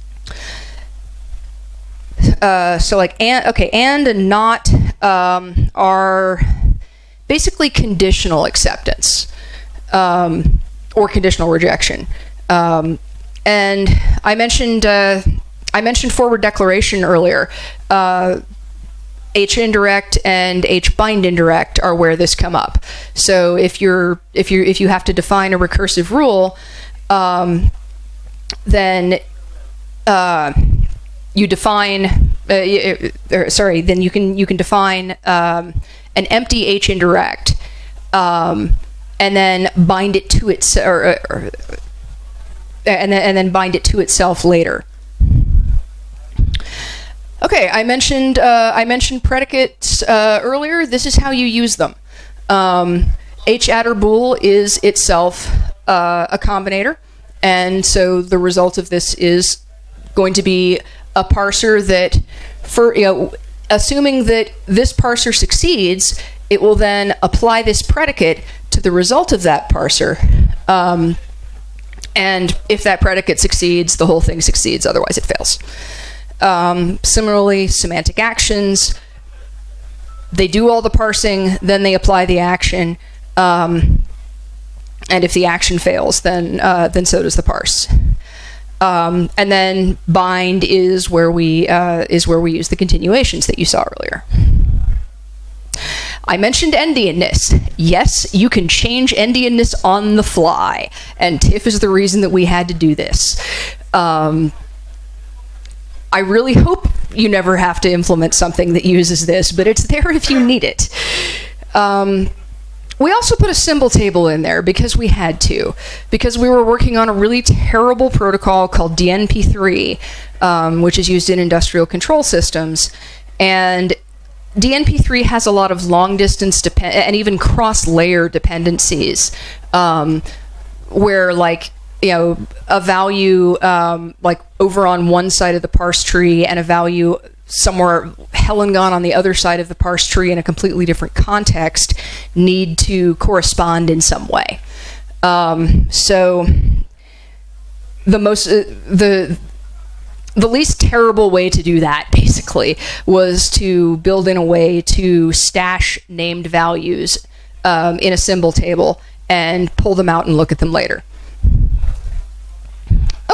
Uh, so like and okay and and not um, are basically conditional acceptance um, or conditional rejection. Um, and I mentioned uh, I mentioned forward declaration earlier. Uh, H indirect and H bind indirect are where this come up. So if you're if you if you have to define a recursive rule, um, then uh, you define uh, or, sorry then you can you can define um, an empty H indirect um, and then bind it to its or, or and then and then bind it to itself later. Okay, I mentioned uh, I mentioned predicates uh, earlier. This is how you use them. Um, H-adder-bool is itself uh, a combinator, and so the result of this is going to be a parser that, for you know, assuming that this parser succeeds, it will then apply this predicate to the result of that parser. Um, and if that predicate succeeds, the whole thing succeeds. Otherwise, it fails. Um, similarly, semantic actions, they do all the parsing, then they apply the action. Um, and if the action fails, then uh, then so does the parse. Um, and then bind is where we uh, is where we use the continuations that you saw earlier. I mentioned endianness. Yes, you can change endianness on the fly, and T I F is the reason that we had to do this. Um, I really hope you never have to implement something that uses this, but it's there if you need it. Um, We also put a symbol table in there because we had to, because we were working on a really terrible protocol called D N P three, um, which is used in industrial control systems. And D N P three has a lot of long distance depend and even cross layer dependencies, um, where like, you know, a value um, like over on one side of the parse tree and a value somewhere hell and gone on the other side of the parse tree in a completely different context need to correspond in some way. Um, so the most uh, the the least terrible way to do that basically was to build in a way to stash named values um, in a symbol table and pull them out and look at them later.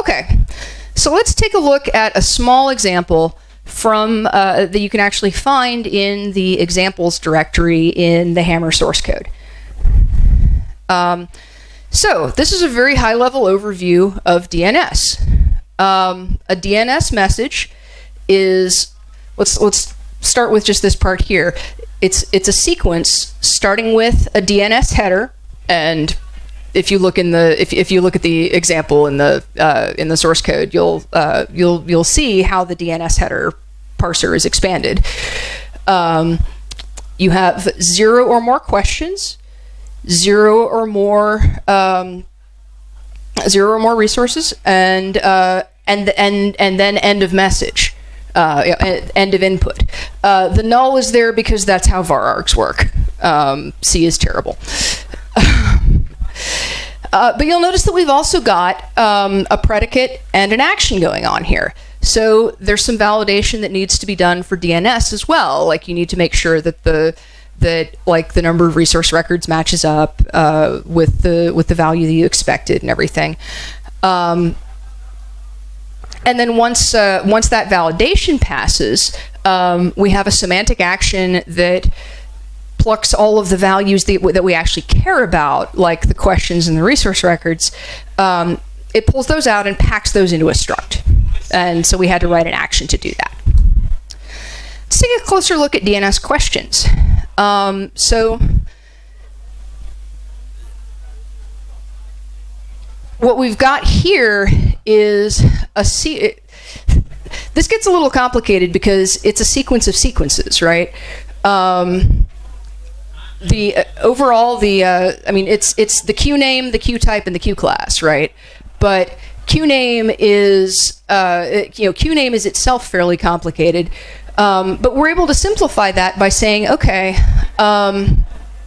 Okay, so let's take a look at a small example from uh, that you can actually find in the examples directory in the Hammer source code. Um, so this is a very high-level overview of D N S. Um, a D N S message is, let's let's start with just this part here. It's it's a sequence starting with a D N S header, and if you look in the if if you look at the example in the uh, in the source code, you'll uh, you'll you'll see how the D N S header parser is expanded. Um, you have zero or more questions, zero or more um, zero or more resources, and uh, and and and then end of message. Uh, end of input. Uh, the null is there because that's how var args work. Um, C is terrible. uh, but you'll notice that we've also got um, a predicate and an action going on here. So there's some validation that needs to be done for D N S as well. Like you need to make sure that the that like the number of resource records matches up uh, with the with the value that you expected and everything. Um, And then once uh, once that validation passes, um, we have a semantic action that plucks all of the values that, that we actually care about, like the questions and the resource records. Um, it pulls those out and packs those into a struct. And so we had to write an action to do that. Let's take a closer look at D N S questions. Um, so what we've got here is a se this gets a little complicated because it's a sequence of sequences, right? Um, the uh, overall, the uh, I mean, it's it's the Q name, the Q type, and the Q class, right? But Q name is uh, you know Q name is itself fairly complicated, um, but we're able to simplify that by saying, okay, um,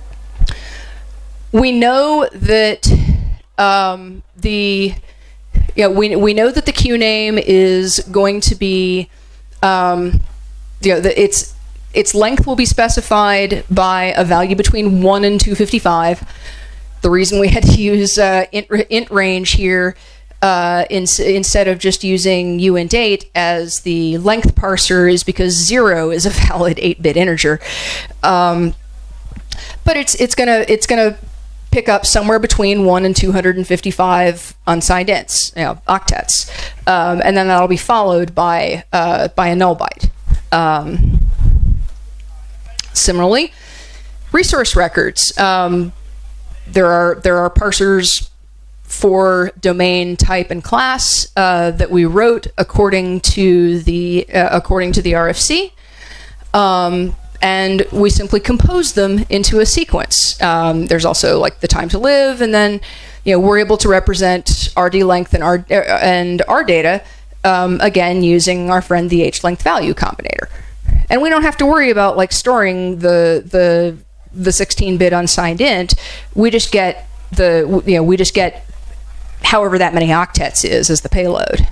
we know that um, the Yeah, we we know that the Q name is going to be, um, you know, the, its its length will be specified by a value between one and two fifty-five. The reason we had to use uh, int, int range here uh, in, instead of just using uint eight as the length parser is because zero is a valid eight bit integer, um, but it's it's gonna it's gonna pick up somewhere between one and two hundred fifty-five unsigned ints, you know, octets, um, and then that'll be followed by uh, by a null byte. Um, similarly, resource records. Um, there are there are parsers for domain, type, and class uh, that we wrote according to the uh, according to the R F C. Um, And we simply compose them into a sequence. Um, there's also like the time to live, and then you know we're able to represent R D length and R and R data um, again using our friend the H length value combinator. And we don't have to worry about like storing the the the sixteen bit unsigned int. We just get the you know we just get however that many octets is as the payload.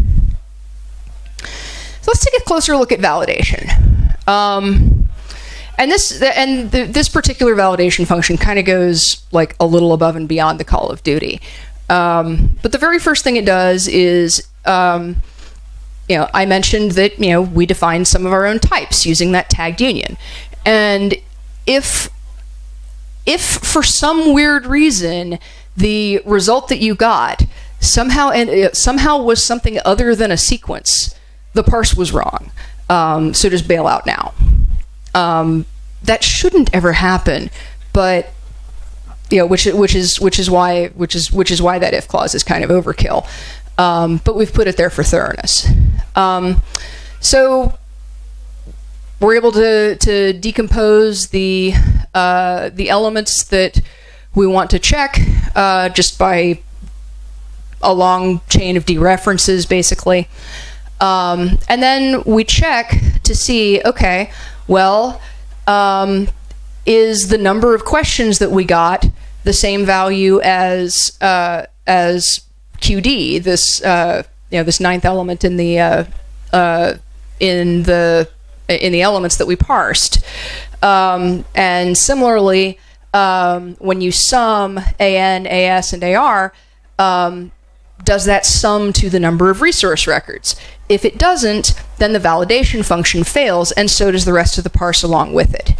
So let's take a closer look at validation. Um, And this and the, this particular validation function kind of goes like a little above and beyond the call of duty. Um, but the very first thing it does is, um, you know, I mentioned that you know we defined some of our own types using that tagged union, and if if for some weird reason the result that you got somehow and uh, somehow was something other than a sequence, the parse was wrong. Um, so just bail out now. Um, that shouldn't ever happen, but you know, which which is which is why which is which is why that if clause is kind of overkill. Um, but we've put it there for thoroughness. Um, so we're able to to decompose the uh, the elements that we want to check uh, just by a long chain of dereferences, basically. Um, and then we check to see, okay, well, um, is the number of questions that we got the same value as uh, as Q D, this uh, you know this ninth element in the uh, uh, in the in the elements that we parsed, um, and similarly, um, when you sum A N, A S, and A R, um, does that sum to the number of resource records? If it doesn't, then the validation function fails, and so does the rest of the parse along with it.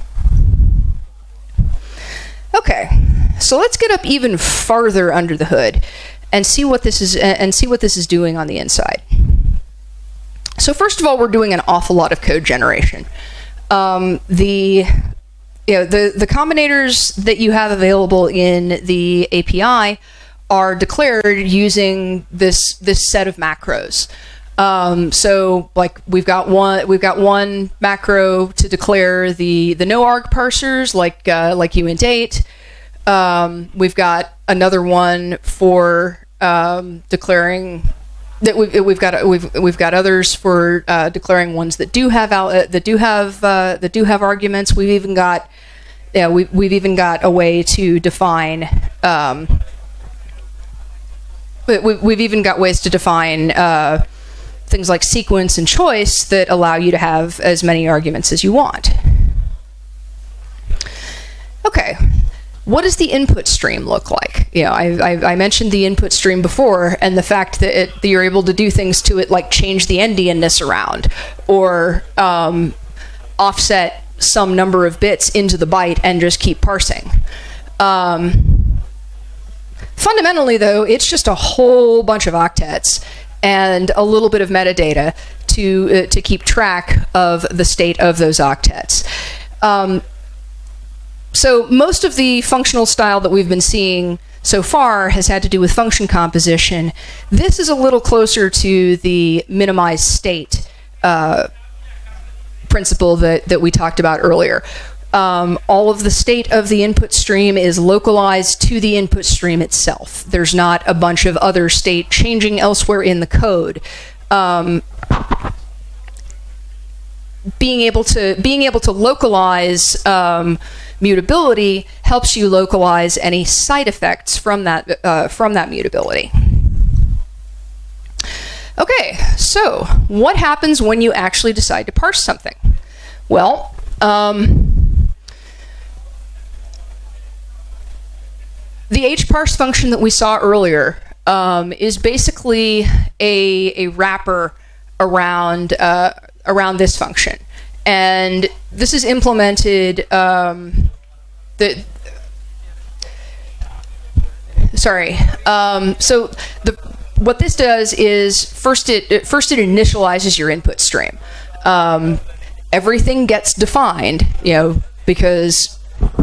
Okay, so let's get up even farther under the hood and see what this is and see what this is doing on the inside. So first of all, we're doing an awful lot of code generation. Um, the you know, the the combinators that you have available in the A P I are declared using this this set of macros. Um, so like we've got one we've got one macro to declare the the no arg parsers like uh, like uint eight. Um, we've got another one for um, declaring that we've we've got we've we've got others for uh, declaring ones that do have out uh, that do have uh, that do have arguments. We've even got yeah we we've even got a way to define. Um, we, we've even got ways to define. Uh, things like sequence and choice that allow you to have as many arguments as you want. Okay, what does the input stream look like? You know, I, I, I mentioned the input stream before, and the fact that, it, that you're able to do things to it like change the endianness around, or um, offset some number of bits into the byte and just keep parsing. Um, fundamentally, though, it's just a whole bunch of octets and a little bit of metadata to uh, to keep track of the state of those octets. Um, so most of the functional style that we've been seeing so far has had to do with function composition. This is a little closer to the minimized state uh, principle that, that we talked about earlier. Um, all of the state of the input stream is localized to the input stream itself. There's not a bunch of other state changing elsewhere in the code. Um, being able to being able to localize um, mutability helps you localize any side effects from that uh, from that mutability. Okay, so what happens when you actually decide to parse something? Well. Um, The hparse function that we saw earlier um, is basically a, a wrapper around uh, around this function, and this is implemented. Um, the sorry. Um, so the what this does is first it first it initializes your input stream. Um, everything gets defined, you know, because.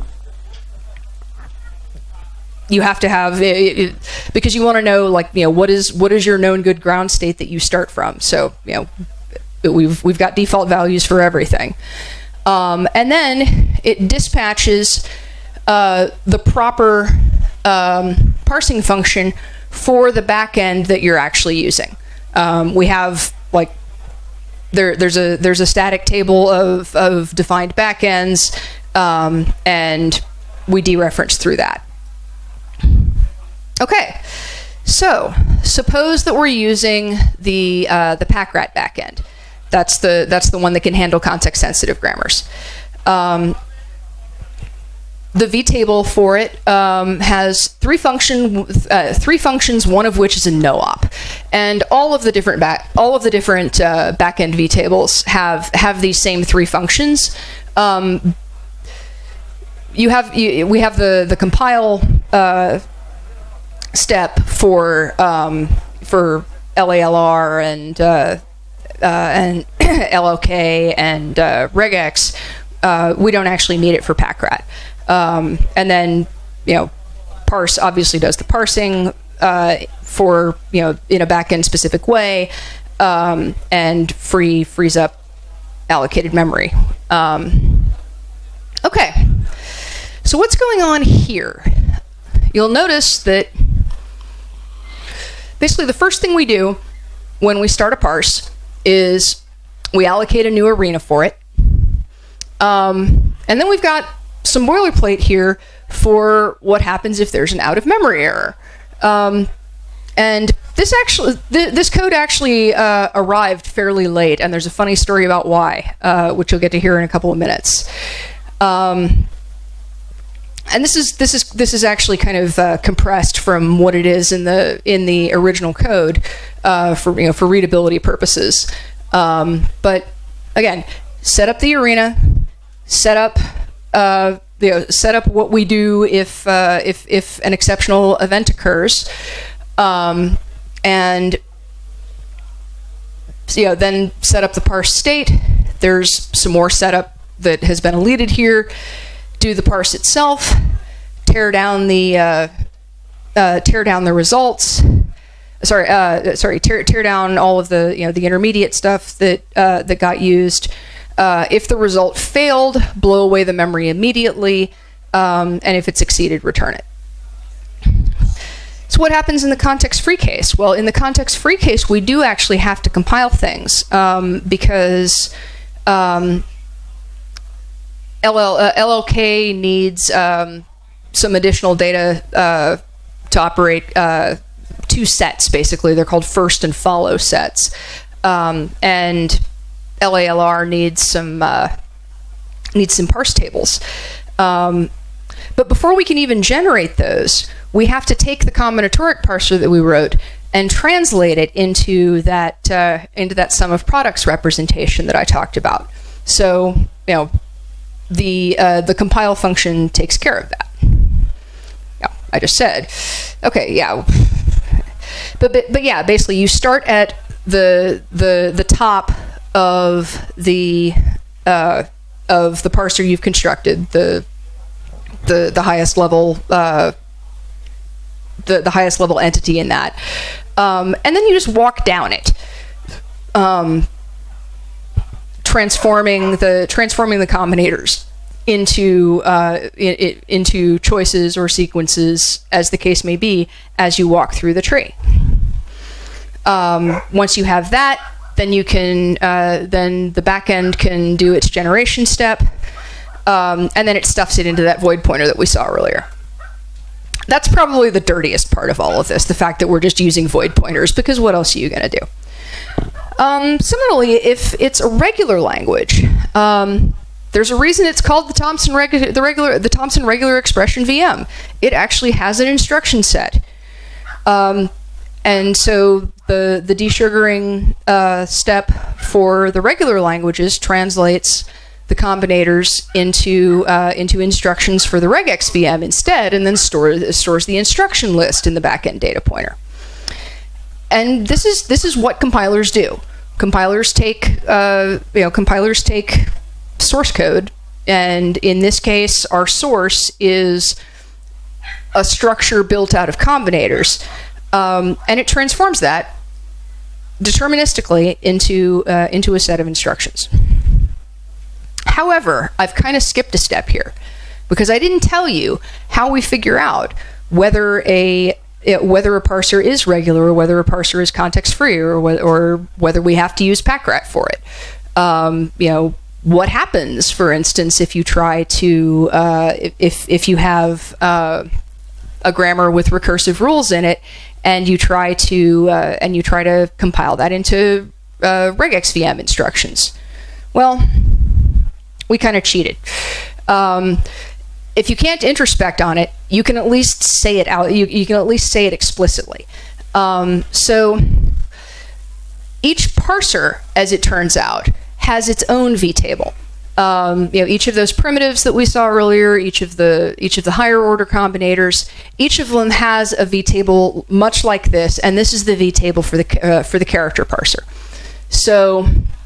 You have to have it, it, because you want to know, like, you know, what is what is your known good ground state that you start from. So, you know, we've we've got default values for everything, um, and then it dispatches uh, the proper um, parsing function for the backend that you're actually using. Um, we have like there there's a there's a static table of of defined backends, um, and we dereference through that. Okay, so suppose that we're using the uh, the packrat backend. That's the that's the one that can handle context-sensitive grammars. Um, the vtable for it um, has three function uh, three functions, one of which is a no-op, and all of the different back all of the different uh, backend vtables have have these same three functions. Um, you have you, we have the the compile. Uh, step for um, for L A L R and uh, uh, and L L K and uh, regex. Uh, we don't actually need it for packrat. Um, and then, you know, parse obviously does the parsing uh, for, you know, in a backend specific way, um, and free frees up allocated memory. Um, okay, so what's going on here? You'll notice that basically the first thing we do when we start a parse is we allocate a new arena for it. Um, and then we've got some boilerplate here for what happens if there's an out-of-memory error. Um, and this actually, th this code actually uh, arrived fairly late, and there's a funny story about why, uh, which you'll get to hear in a couple of minutes. Um, and this is this is this is actually kind of uh, compressed from what it is in the in the original code uh, for you know for readability purposes. Um, but again, set up the arena, set up uh, you know, set up what we do if uh, if if an exceptional event occurs, um, and you know then set up the parse state. There's some more setup that has been eluded here. Do the parse itself, tear down the uh, uh, tear down the results. Sorry, uh, sorry, tear tear down all of the you know the intermediate stuff that uh, that got used. Uh, if the result failed, blow away the memory immediately, um, and if it succeeded, return it. So what happens in the context-free case? Well, in the context-free case, we do actually have to compile things um, because. Um, L L, uh, L L K needs um, some additional data uh, to operate uh, two sets, basically. They're called first and follow sets. Um, and L A L R needs some, uh, needs some parse tables. Um, but before we can even generate those, we have to take the combinatoric parser that we wrote and translate it into that, uh, into that sum of products representation that I talked about. So, you know, the uh, the compile function takes care of that. Yeah, I just said. Okay, yeah. But, but but yeah, basically you start at the the the top of the uh, of the parser you've constructed, the the the highest level uh, the the highest level entity in that, um, and then you just walk down it. Um, transforming the transforming the combinators into uh, in, in, into choices or sequences, as the case may be, as you walk through the tree. Um, once you have that, then you can uh, then the backend can do its generation step, um, and then it stuffs it into that void pointer that we saw earlier. That's probably the dirtiest part of all of this, the fact that we're just using void pointers, because what else are you going to do? Um, similarly, if it's a regular language, um, there's a reason it's called the Thomson regular, the regular, the Thomson regular expression V M. It actually has an instruction set, um, and so the the desugaring uh, step for the regular languages translates the combinators into uh, into instructions for the regex V M instead, and then store, stores the instruction list in the backend data pointer. And this is this is what compilers do. Compilers take uh, you know compilers take source code, and in this case, our source is a structure built out of combinators, um, and it transforms that deterministically into uh, into a set of instructions. However, I've kind of skipped a step here because I didn't tell you how we figure out whether a It, whether a parser is regular or whether a parser is context-free, or, wh or whether we have to use packrat for it. Um, you know, what happens, for instance, if you try to, uh, if, if you have uh, a grammar with recursive rules in it, and you try to, uh, and you try to compile that into uh, regex V M instructions? Well, we kind of cheated. Um, If you can't introspect on it, you can at least say it out. You, you can at least say it explicitly. Um, so each parser, as it turns out, has its own vtable. Um, you know, each of those primitives that we saw earlier, each of the each of the higher order combinators, each of them has a vtable much like this, and this is the vtable for the uh, for the character parser. So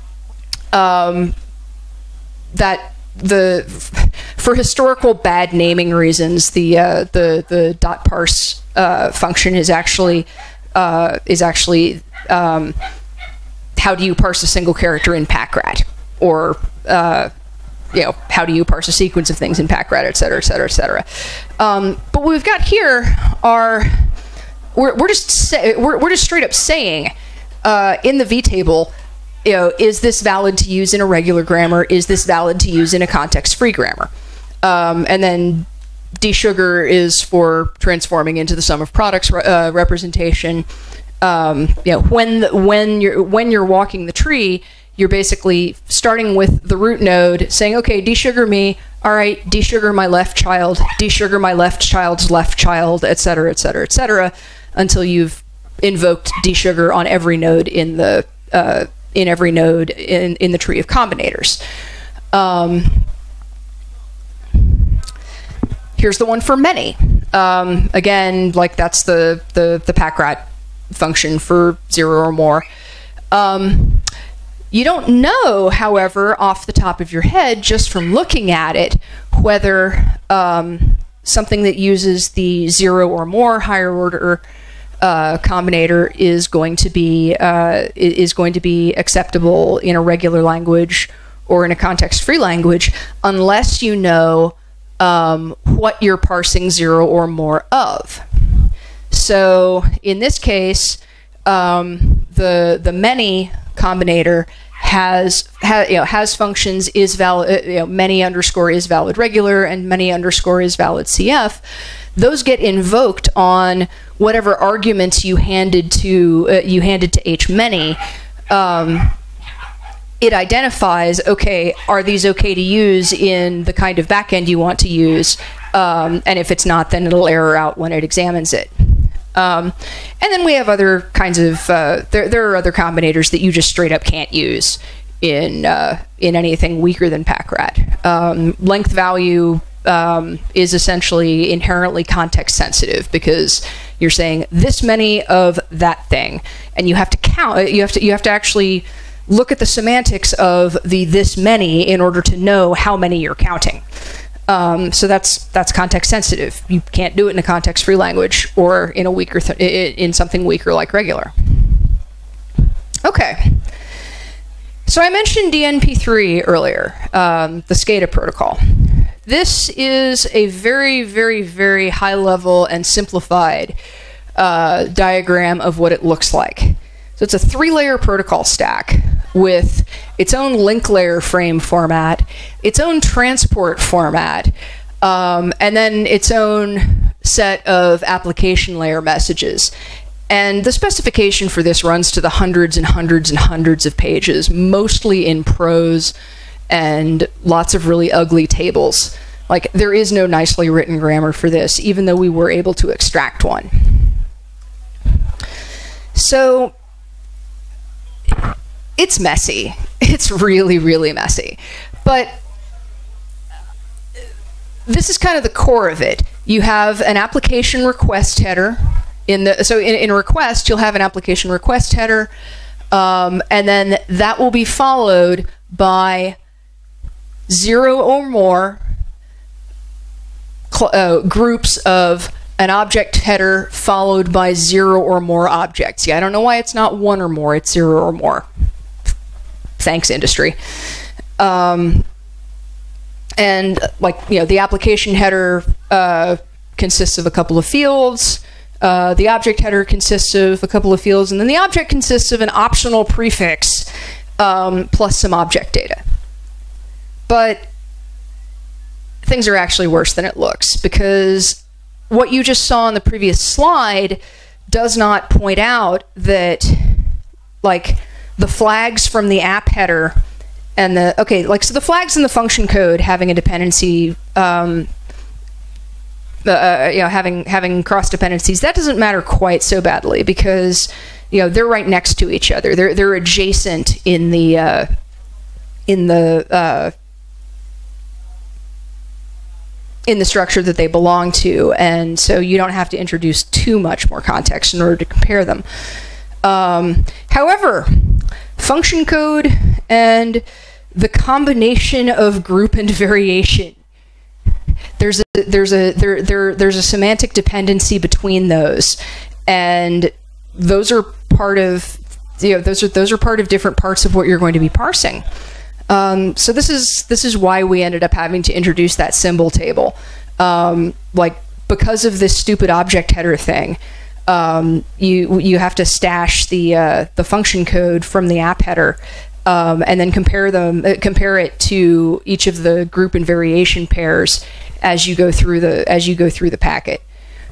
um, that. The for historical bad naming reasons, the uh, the the dot parse uh, function is actually uh, is actually um, how do you parse a single character in packrat, or uh, you know, how do you parse a sequence of things in packrat, et cetera, et cetera, et cetera. Um, but what we've got here are we're we're just say, we're we're just straight up saying uh, in the vtable. You know, is this valid to use in a regular grammar? Is this valid to use in a context-free grammar? Um, and then desugar is for transforming into the sum of products uh, representation. Um, you know, when when you're when you're walking the tree, you're basically starting with the root node, saying, okay, desugar me, all right, desugar my left child, desugar my left child's left child, et cetera, et cetera, et cetera, until you've invoked desugar on every node in the uh, in every node in, in the tree of combinators. Um, here's the one for many. Um, again, like that's the, the, the packrat function for zero or more. Um, you don't know, however, off the top of your head, just from looking at it, whether um, something that uses the zero or more higher order uh, combinator is going to be uh, is going to be acceptable in a regular language or in a context-free language, unless you know um, what you're parsing zero or more of. So in this case, um, the the many combinator has ha, you know has functions is valid, you know, many underscore is valid regular and many underscore is valid C F. Those get invoked on whatever arguments you handed to uh, you handed to H many. Um, it identifies, okay, are these okay to use in the kind of backend you want to use? Um, and if it's not, then it'll error out when it examines it. Um, and then we have other kinds of, uh, there, there are other combinators that you just straight up can't use in, uh, in anything weaker than packrat. Um, length value um, is essentially inherently context sensitive because you're saying this many of that thing, and you have to count, you have to, you have to actually look at the semantics of the this many in order to know how many you're counting. Um, so that's that's context sensitive. You can't do it in a context-free language or in a weaker th in something weaker like regular. Okay. So I mentioned D N P three earlier, um, the SCADA protocol. This is a very, very, very high-level and simplified uh, diagram of what it looks like. So it's a three-layer protocol stack with its own link layer frame format, its own transport format, um, and then its own set of application layer messages. And the specification for this runs to the hundreds and hundreds and hundreds of pages, mostly in prose and lots of really ugly tables. Like, there is no nicely written grammar for this, even though we were able to extract one. So it's messy. It's really, really messy. But this is kind of the core of it. You have an application request header. In the, so in, in a request, you'll have an application request header, um, and then that will be followed by zero or more uh, groups of an object header followed by zero or more objects. Yeah, I don't know why it's not one or more, it's zero or more. Thanks, industry. Um, and like, you know, the application header uh, consists of a couple of fields. Uh, the object header consists of a couple of fields, and then the object consists of an optional prefix um, plus some object data. But things are actually worse than it looks, because what you just saw on the previous slide does not point out that, like, the flags from the app header and the, okay, like, so the flags in the function code having a dependency, um, uh, you know, having having cross dependencies, that doesn't matter quite so badly because, you know, they're right next to each other. They're they're adjacent in the uh, in the uh, in the structure that they belong to, and so you don't have to introduce too much more context in order to compare them. Um, however, function code and the combination of group and variation, there's a there's a there there there's a semantic dependency between those, and those are part of, you know, those are those are part of different parts of what you're going to be parsing. Um, so this is this is why we ended up having to introduce that symbol table, um, like because of this stupid object header thing. Um, you you have to stash the uh, the function code from the app header, um, and then compare them uh, compare it to each of the group and variation pairs as you go through the as you go through the packet.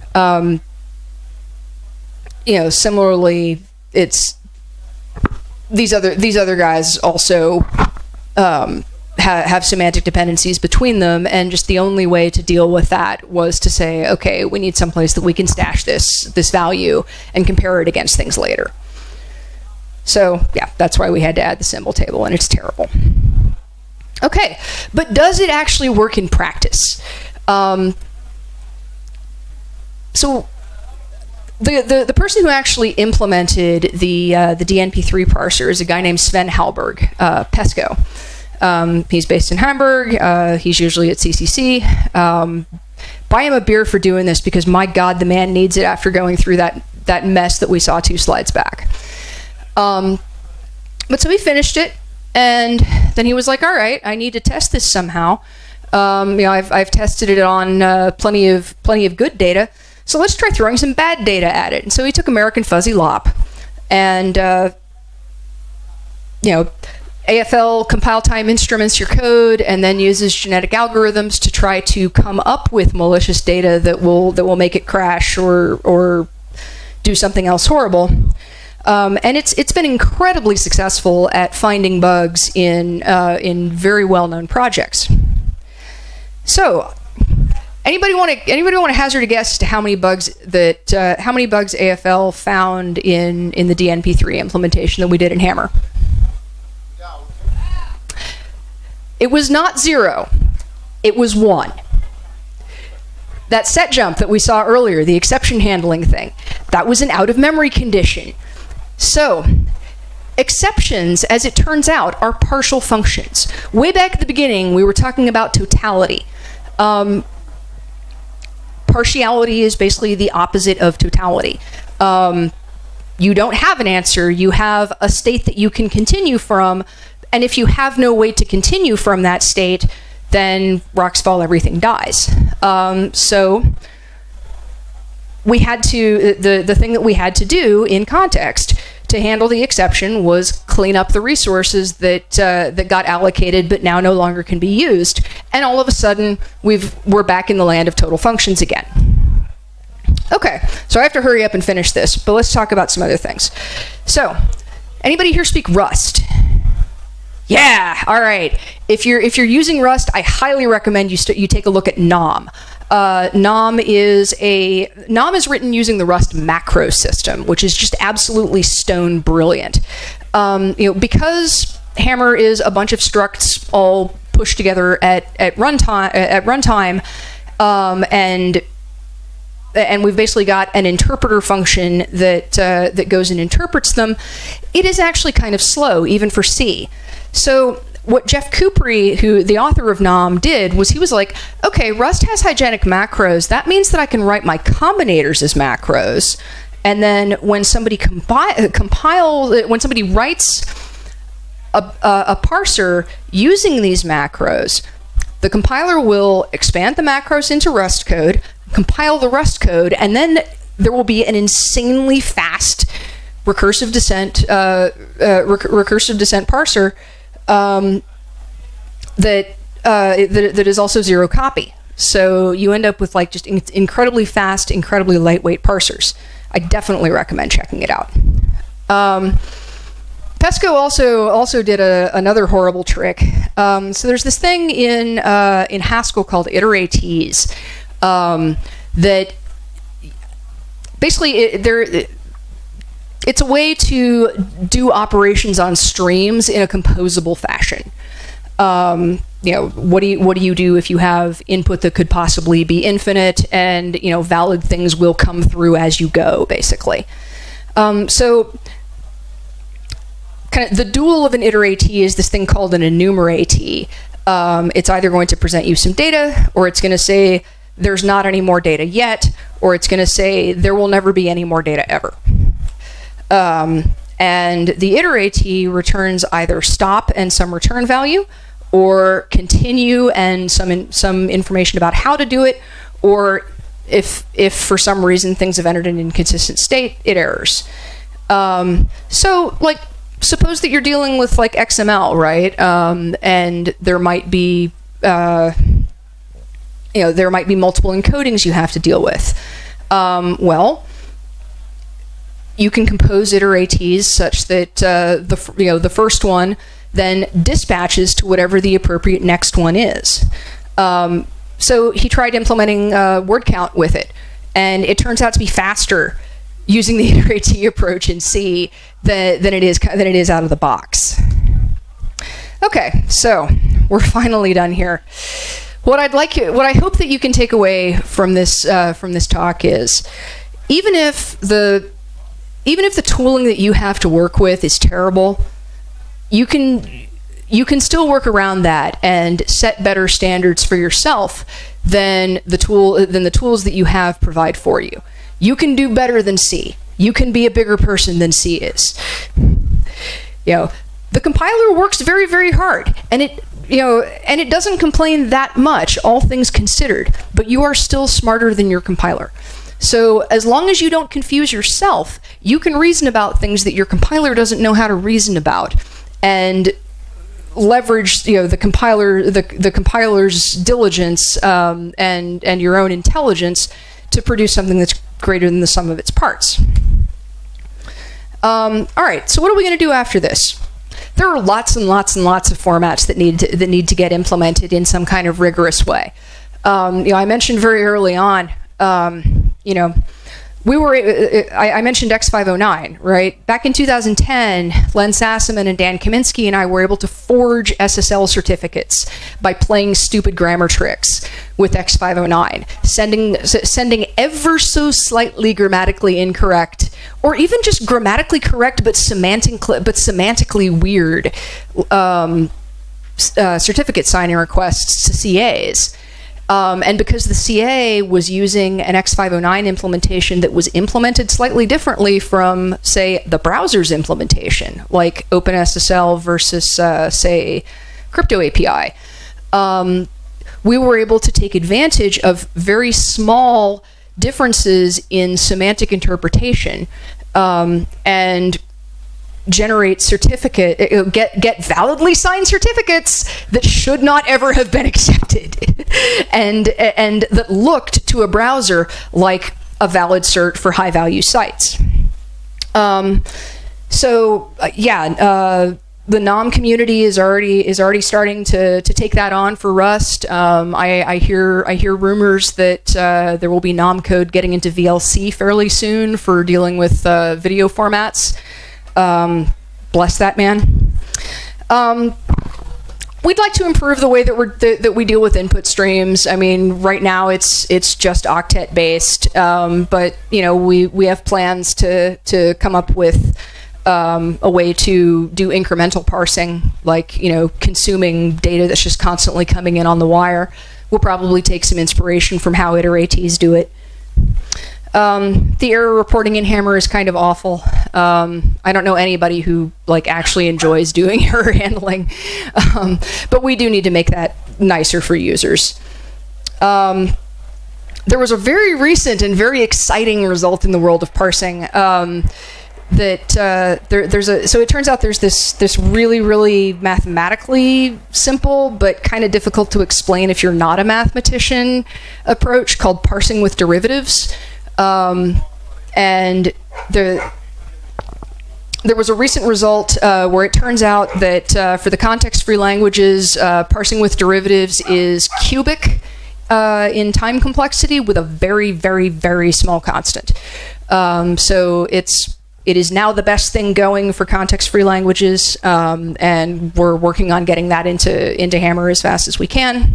Um, you know, similarly, it's these other these other guys also um, ha have semantic dependencies between them, and just the only way to deal with that was to say, okay, we need someplace that we can stash this this value and compare it against things later. So yeah, that's why we had to add the symbol table, and it's terrible. Okay, but does it actually work in practice? Um, so the, the the person who actually implemented the uh, the D N P three parser is a guy named Sven Hallberg, uh, Pesco. Um, he's based in Hamburg. Uh, he's usually at C C C. Um, buy him a beer for doing this, because my God, the man needs it after going through that that mess that we saw two slides back. Um, but so he finished it. And then he was like, all right, I need to test this somehow. Um, you know, I've, I've tested it on uh, plenty of plenty of good data. So let's try throwing some bad data at it. And so he took American Fuzzy Lop and, uh, you know, A F L compile time instruments your code, and then uses genetic algorithms to try to come up with malicious data that will that will make it crash or or do something else horrible. Um, and it's it's been incredibly successful at finding bugs in uh, in very well-known projects. So, anybody want to anybody want to hazard a guess as to how many bugs that uh, how many bugs A F L found in in the D N P three implementation that we did in Hammer? It was not zero. It was one. That set jump that we saw earlier, the exception handling thing, that was an out-of-memory condition. So, exceptions, as it turns out, are partial functions. Way back at the beginning, we were talking about totality. Um, partiality is basically the opposite of totality. Um, you don't have an answer, you have a state that you can continue from, and if you have no way to continue from that state, then rocks fall, everything dies. Um, so, we had to, the, the thing that we had to do in context to handle the exception was clean up the resources that uh, that got allocated but now no longer can be used. And all of a sudden, we've, we're back in the land of total functions again. Okay, so I have to hurry up and finish this, but let's talk about some other things. So, anybody here speak Rust? Yeah, all right. If you're, if you're using Rust, I highly recommend you, st you take a look at nom. Uh, nom is a nom is written using the Rust macro system, which is just absolutely stone brilliant. Um, you know, because Hammer is a bunch of structs all pushed together at at runtime at runtime, um, and and we've basically got an interpreter function that uh, that goes and interprets them. It is actually kind of slow, even for C. So what Jeff Kupri, who the author of nom, did was he was like, okay, Rust has hygienic macros. That means that I can write my combinators as macros. And then when somebody compi compile, when somebody writes a, a, a parser using these macros, the compiler will expand the macros into Rust code, compile the Rust code, and then there will be an insanely fast recursive descent, uh, uh, rec recursive descent parser Um, that, uh, that that is also zero copy. So you end up with like just in incredibly fast, incredibly lightweight parsers. I definitely recommend checking it out. Um, Pesco also also did a, another horrible trick. Um, so there's this thing in uh, in Haskell called iteratees um, that basically it, there. It, It's a way to do operations on streams in a composable fashion. Um, you know, what do you what do you do if you have input that could possibly be infinite, and you know, valid things will come through as you go, basically. Um, so, kind of the dual of an iteratee is this thing called an enumeratee. Um, it's either going to present you some data, or it's going to say there's not any more data yet, or it's going to say there will never be any more data ever. Um, and the iteratee returns either stop and some return value, or continue and some in, some information about how to do it, or if if for some reason things have entered an inconsistent state, it errors. Um, so, like, suppose that you're dealing with like X M L, right? Um, and there might be uh, you know there might be multiple encodings you have to deal with. Um, well. you can compose iteratees such that uh, the you know the first one then dispatches to whatever the appropriate next one is. Um, so he tried implementing uh, word count with it, and it turns out to be faster using the iteratee approach in C than, than it is than it is out of the box. Okay, so we're finally done here. What I'd like you, what I hope that you can take away from this uh, from this talk is, even if the even if the tooling that you have to work with is terrible, you can you can still work around that and set better standards for yourself than the tool than the tools that you have provide for you. You can do better than C. You can be a bigger person than C is. You know, the compiler works very, very hard, and it you know, and it doesn't complain that much, all things considered, but you are still smarter than your compiler. So as long as you don't confuse yourself, you can reason about things that your compiler doesn't know how to reason about, and leverage, you know, the compiler, the the compiler's diligence um, and and your own intelligence to produce something that's greater than the sum of its parts. Um, all right, so what are we going to do after this? There are lots and lots and lots of formats that need to, that need to get implemented in some kind of rigorous way. Um, you know, I mentioned very early on, um, you know, we were, I, I mentioned X five oh nine, right? Back in two thousand ten, Len Sassaman and Dan Kaminsky and I were able to forge S S L certificates by playing stupid grammar tricks with X five oh nine, sending, sending ever so slightly grammatically incorrect, or even just grammatically correct but, semantic, but semantically weird um, uh, certificate signing requests to C As. Um, and because the C A was using an X five oh nine implementation that was implemented slightly differently from, say, the browser's implementation, like OpenSSL versus, uh, say, Crypto A P I, um, we were able to take advantage of very small differences in semantic interpretation um, and generate certificate, get get validly signed certificates that should not ever have been accepted, and and that looked to a browser like a valid cert for high value sites. Um, so uh, yeah, uh, the nom community is already is already starting to to take that on for Rust. Um, I, I hear I hear rumors that uh, there will be nom code getting into V L C fairly soon for dealing with uh, video formats. Um, bless that man. Um, we'd like to improve the way that we're th that we deal with input streams. I mean, right now it's it's just octet based, um, but you know we we have plans to to come up with um, a way to do incremental parsing, like you know consuming data that's just constantly coming in on the wire. We'll probably take some inspiration from how iteratees do it. Um, the error reporting in Hammer is kind of awful. Um, I don't know anybody who like actually enjoys doing error handling, um, but we do need to make that nicer for users. Um, there was a very recent and very exciting result in the world of parsing. Um, that uh, there, there's a so it turns out there's this this really really mathematically simple but kind of difficult to explain if you're not a mathematician approach called parsing with derivatives. Um, and the, there was a recent result uh, where it turns out that uh, for the context-free languages, uh, parsing with derivatives is cubic uh, in time complexity with a very, very, very small constant. Um, so it's it is now the best thing going for context-free languages, um, and we're working on getting that into into Hammer as fast as we can.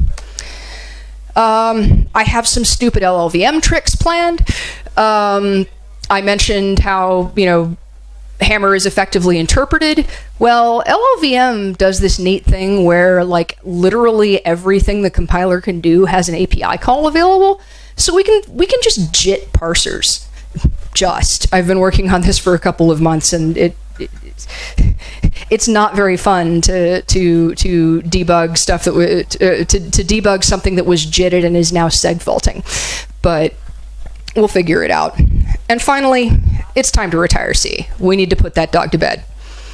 Um, I have some stupid L L V M tricks planned. Um, I mentioned how, you know, Hammer is effectively interpreted. Well, L L V M does this neat thing where, like, literally everything the compiler can do has an A P I call available. So we can we can just JIT parsers. Just. I've been working on this for a couple of months, and it, it it's, it's not very fun to to to debug stuff that w to, to to debug something that was jitted and is now segfaulting, but we'll figure it out. And finally, it's time to retire C. We need to put that dog to bed.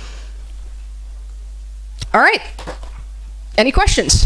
All right. Any questions?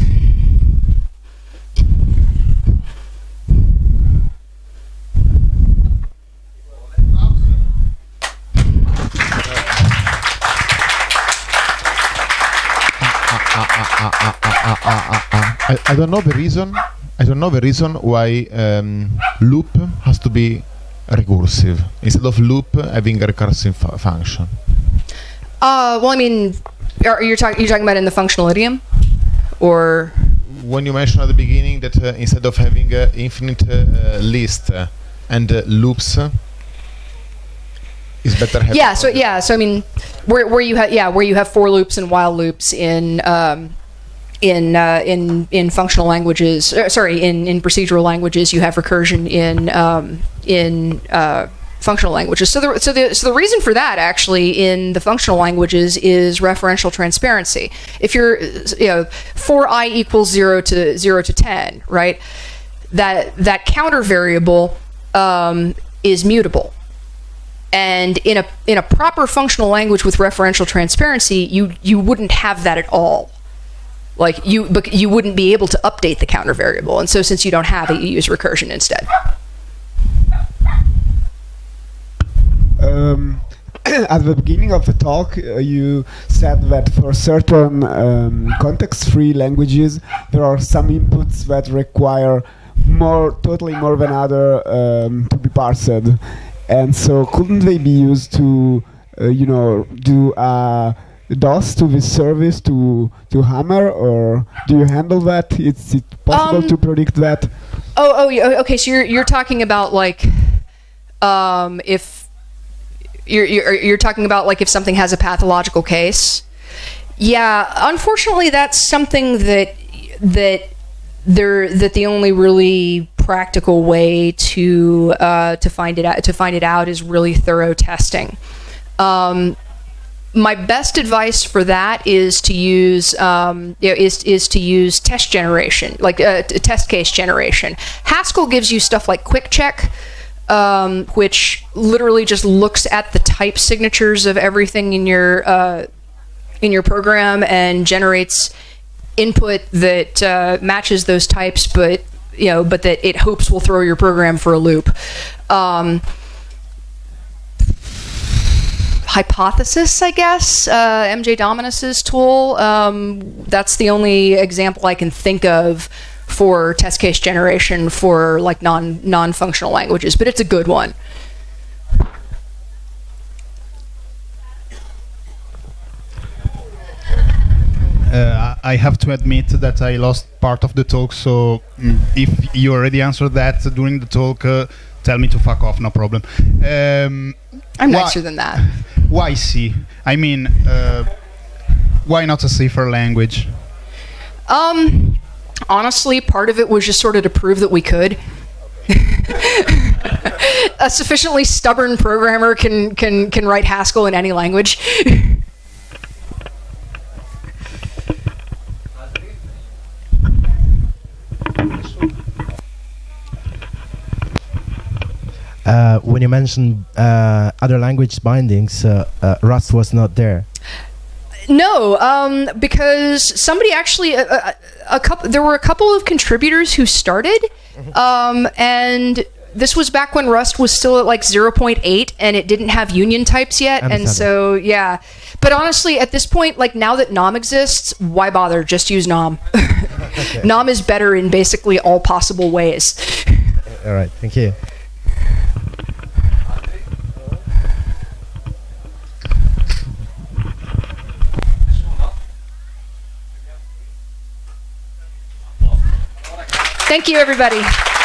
I, I don't know the reason. I don't know the reason why um, loop has to be recursive instead of loop having a recursive fu function. Uh, well, I mean, are you talking you're talking about in the functional idiom, or when you mentioned at the beginning that uh, instead of having an infinite uh, list uh, and uh, loops, uh, it's better having. Yeah. So yeah. So I mean, where where you have yeah where you have for loops and while loops in um, in uh, in in functional languages. Uh, sorry, in in procedural languages, you have recursion in um, in uh, functional languages. So the so the so the reason for that actually in the functional languages is referential transparency. If you're you know for I equals zero to zero to ten, right? That that counter variable um, is mutable. And in a in a proper functional language with referential transparency, you you wouldn't have that at all. Like you, but you wouldn't be able to update the counter variable, and so since you don't have it, you use recursion instead. Um, at the beginning of the talk, uh, you said that for certain um, context-free languages, there are some inputs that require more, totally more than other um, to be parsed. And so couldn't they be used to, uh, you know, do a DOS to this service to to Hammer, or do you handle that? It's it possible um, to predict that? Oh, oh, yeah, okay. So you're you're talking about like, um, if you're you're you're talking about like if something has a pathological case. Yeah, unfortunately, that's something that that there that the only really practical way to uh, to find it out to find it out is really thorough testing. Um, my best advice for that is to use um, you know, is is to use test generation, like uh, test case generation. Haskell gives you stuff like quick check, um, which literally just looks at the type signatures of everything in your uh, in your program and generates input that uh, matches those types, but you know, but that it hopes will throw your program for a loop. Um, Hypothesis, I guess, uh, M J Dominus's tool. Um, that's the only example I can think of for test case generation for like non non-functional languages, but it's a good one. Uh, I have to admit that I lost part of the talk, so mm, if you already answered that during the talk, uh, tell me to fuck off, no problem. Um, I'm why, nicer than that. Why C? I mean, uh, why not a safer language? Um, honestly, part of it was just sort of to prove that we could. A sufficiently stubborn programmer can can can write Haskell in any language. Uh, when you mentioned uh, other language bindings, uh, uh, Rust was not there. No, um, because somebody actually, a, a, a couple, there were a couple of contributors who started, um, and this was back when Rust was still at like zero point eight, and it didn't have union types yet, and so yeah. But honestly, at this point, like now that nom exists, why bother? Just use nom. Okay. Nom is better in basically all possible ways. All right, thank you. Thank you, everybody.